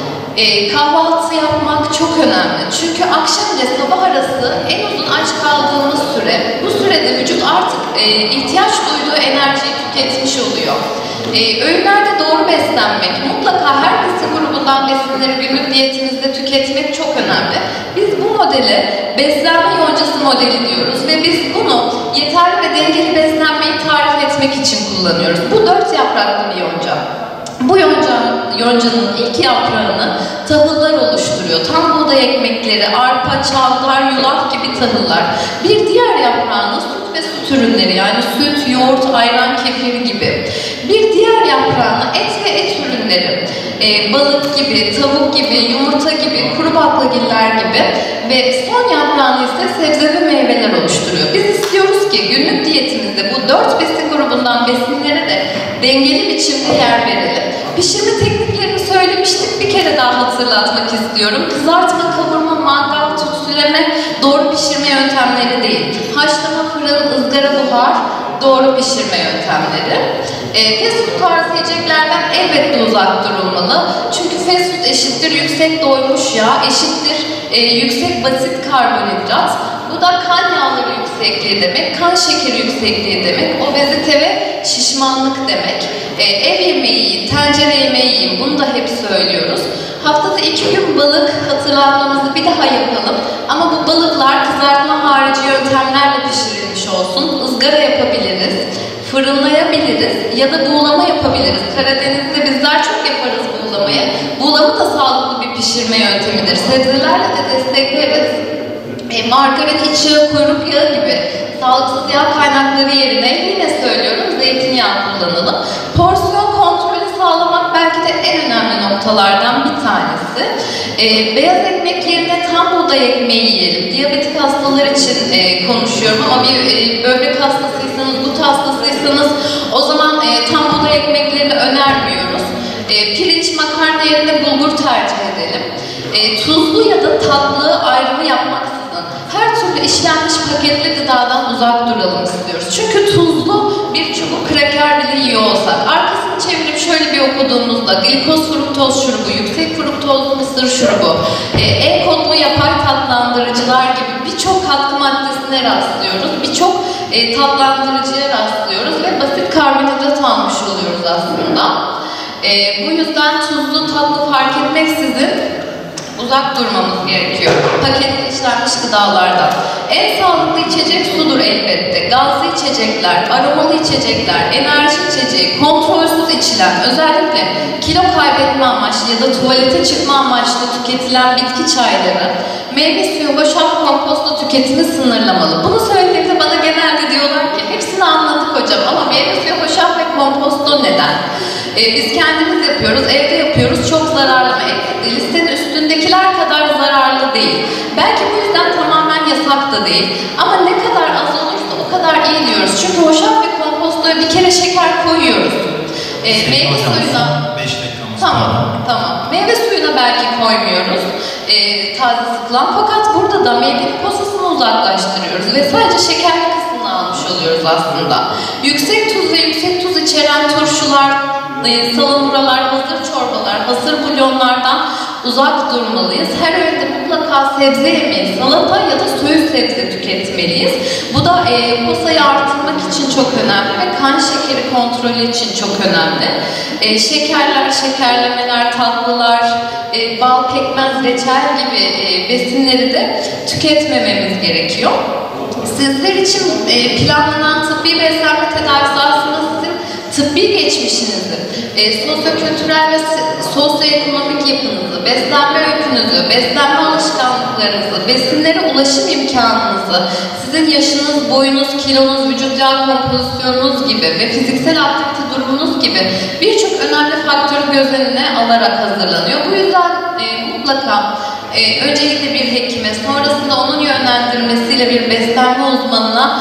kahvaltı yapmak çok önemli. Çünkü akşam ile sabah arası en uzun aç kaldığımız süre. Bu sürede vücut artık ihtiyaç duyduğu enerjiyi tüketmiş oluyor. Öğünlerde doğru beslenmek, mutlaka her besin grubundan besinleri günlük diyetimizde tüketmek çok önemli. Biz bu modele beslenme yoncası modeli diyoruz ve biz bunu yeterli ve dengeli beslenmeyi tarif etmek için kullanıyoruz. Bu 4 yapraklı bir yonca. Bu yoncanın ilk yaprağını tahıllar oluşturuyor. Tam buğday ekmekleri, arpa, çavdar, yulaf gibi tahıllar. Bir diğer yaprağını süt ve süt ürünleri, yani süt, yoğurt, ayran, kefir gibi. Bir diğer yaprağını et ve et ürünleri, balık gibi, tavuk gibi, yumurta gibi, kuru baklagiller gibi ve son yaprağını ise sebze ve meyveler oluşturuyor. Biz istiyoruz ki günlük diyetimizde bu 4 besin grubundan besinlere de dengeli biçimde yer verelim. Pişirme tekniklerini söylemiştik, bir kere daha hatırlatmak istiyorum. Kızartma, kavurma, mangal, tütsüleme doğru pişirme yöntemleri değil. Haşlama, fırın, ızgara, buhar doğru pişirme yöntemleri. Fast food tarzı yiyeceklerden elbette uzak durulmalı. Çünkü fast food eşittir yüksek doymuş yağ, eşittir yüksek basit karbonhidrat. Bu da kan yağları yüksekliği demek, kan şekeri yüksekliği demek, obezite ve şişmanlık demek. Ev yemeği yiyin, tencere yemeği yiyin, bunu da hep söylüyoruz. Haftada 2 gün balık hatırlatmamızı bir daha yapalım. Ama bu balıklar kızartma harici yöntemlerle pişirilmiş olsun. Izgara yapabiliriz, fırınlayabiliriz ya da buğulama yapabiliriz. Karadeniz'de bizler çok yaparız buğulamayı. Buğulama da sağlıklı bir pişirme yöntemidir. Sebzelerle de destekleriz. Margarin, iç yağı, kuyruk yağı gibi sağlıksız yağ kaynakları yerine yine söylüyorum zeytinyağı kullanalım. Porsiyon kontrolü sağlamak belki de en önemli noktalardan bir tanesi. Beyaz ekmek yerine tam buğday ekmeği yiyelim. Diyabetik hastalar için konuşuyorum ama bir böbrek hastasıysanız, gut hastasıysanız o zaman tam buğday ekmeklerini önermiyoruz. Pirinç, makarna yerine bulgur tercih edelim. Tuzlu ya da tatlı ayrımı yapmaksızın her türlü işlenmiş paketli gıdadan uzak duralım istiyoruz. Çünkü tuzlu bir çubuk kraker bile yiyor olsak, arkasını çevirip şöyle bir okuduğumuzda glikoz fruktoz şurubu, yüksek fruktozlu mısır şurubu, kodlu yapay tatlandırıcılar gibi birçok katkı maddesine rastlıyoruz. Birçok tatlandırıcıya rastlıyoruz ve basit karbonhidrat almış oluyoruz aslında. Bu yüzden tuzlu, tatlı fark etmeksizin uzak durmamız gerekiyor. Paketli işlenmiş gıdalardan. En sağlıklı içecek sudur elbette. Gazlı içecekler, aromalı içecekler, enerji içeceği, kontrolsüz içilen, özellikle kilo kaybetme amaçlı ya da tuvalete çıkma amaçlı tüketilen bitki çayları, meyve suyu, hoşaf, kompostlu tüketimi sınırlamalı. Bunu söylediğimde bana genelde diyorlar ki hepsini anladık hocam ama meyve suyu, hoşaf ve kompostlu neden? Biz kendimiz yapıyoruz, evde yapıyoruz, çok zararlı mı? Listenin üstündekiler kadar zararlı değil. Belki bu yüzden tamamen yasak da değil. Ama ne kadar az olursa o kadar iyi diyoruz. Çünkü hoşaf ve kompostoya bir kere şeker koyuyoruz. Meyve suyuna... 5 dakikamız Tamam. Meyve suyuna belki koymuyoruz. Taze sıkılan. Fakat burada da meyvenin posasını uzaklaştırıyoruz. Ve sadece şekerli kısmını almış oluyoruz aslında. Yüksek tuz ve yüksek tuz içeren turşular, salamuralar, hazır çorbalar, hazır bulyonlardan uzak durmalıyız. Her öğünde mutlaka sebze yemeyi, salata ya da söğüş sebze tüketmeliyiz. Bu da posayı artırmak için çok önemli ve kan şekeri kontrolü için çok önemli. Şekerler, şekerlemeler, tatlılar, bal, pekmez, reçel gibi besinleri de tüketmememiz gerekiyor. Sizler için planlanan tıbbi beslenme tedavisi aslında sizin tıbbi geçmişinizi, sosyo-kültürel ve sosyoekonomik yapınızı, beslenme öykünüzü, beslenme alışkanlıklarınızı, besinlere ulaşım imkanınızı, sizin yaşınız, boyunuz, kilonuz, vücut yağ kompozisyonunuz gibi ve fiziksel aktivite durumunuz gibi birçok önemli faktörü göz önüne alarak hazırlanıyor. Bu yüzden mutlaka öncelikle bir hekime, sonrasında onun yönlendirmesiyle bir beslenme uzmanına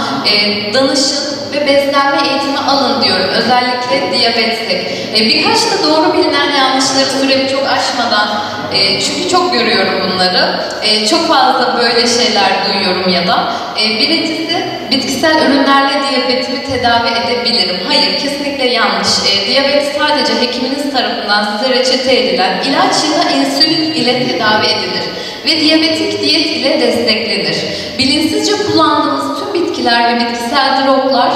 danışın ve beslenme eğitimi alın diyorum. Özellikle diyabetsek. Birkaç da doğru bilinen yanlışları süremi çok aşmadan, çünkü çok görüyorum bunları. Çok fazla böyle şeyler duyuyorum ya da. Birincisi, bitkisel ürünlerle diyabetimi tedavi edebilirim. Hayır, kesinlikle yanlış. Diyabet sadece hekiminiz tarafından size reçete edilen ilaç ya da insülin ile tedavi edilir ve diyabetik diyet ile desteklenir. Bilinçsizce kullandığımız tüm bitkiler ve bitkisel droplar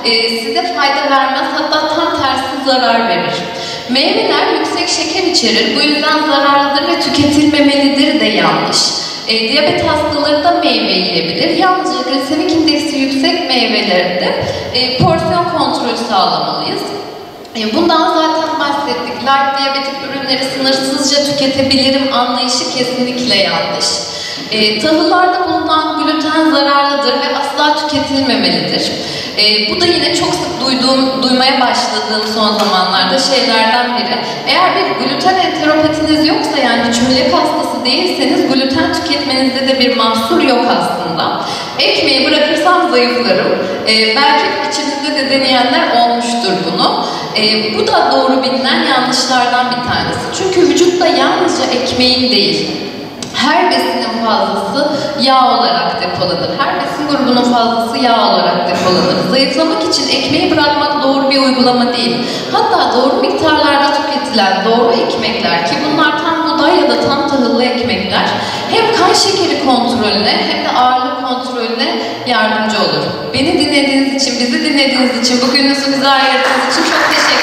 size fayda vermez, hatta tam tersi zarar verir. Meyveler yüksek şeker içerir, bu yüzden zararlıdır ve tüketilmemelidir de yanlış. Diyabet hastaları da meyve yiyebilir. Yalnızca glisemik indeksi yüksek meyvelerde porsiyon kontrolü sağlamalıyız. Bundan zaten bahsettik. Light diyabetik ürünleri sınırsızca tüketebilirim anlayışı kesinlikle yanlış. Tahıllarda bulunan gluten zararlıdır ve asla tüketilmemelidir. Bu da yine çok sık duymaya başladığım son zamanlarda şeylerden biri. Eğer bir gluten enteropatiniz yoksa, yani çölyak hastası değilseniz, gluten tüketmenizde de bir mahsur yok aslında. Ekmeği bırakırsam zayıflarım. Belki içinizde de deneyenler olmuştur bunu. Bu da doğru bilinen yanlışlardan bir tanesi. Çünkü vücutta yalnızca ekmeğin değil, her besinin fazlası yağ olarak depolanır. Her besin grubunun fazlası yağ olarak depolanır. Zayıflamak için ekmeği bırakmak doğru bir uygulama değil. Hatta doğru miktarlarda tüketilen doğru ekmekler, ki bunlar tam buğday ya da tam tahıllı ekmekler, hem kan şekeri kontrolüne hem de ağırlık kontrolüne yardımcı olur. Beni dinlediğiniz için, bizi dinlediğiniz için, bugününüzü bize ayırdığınız için çok teşekkür ederim.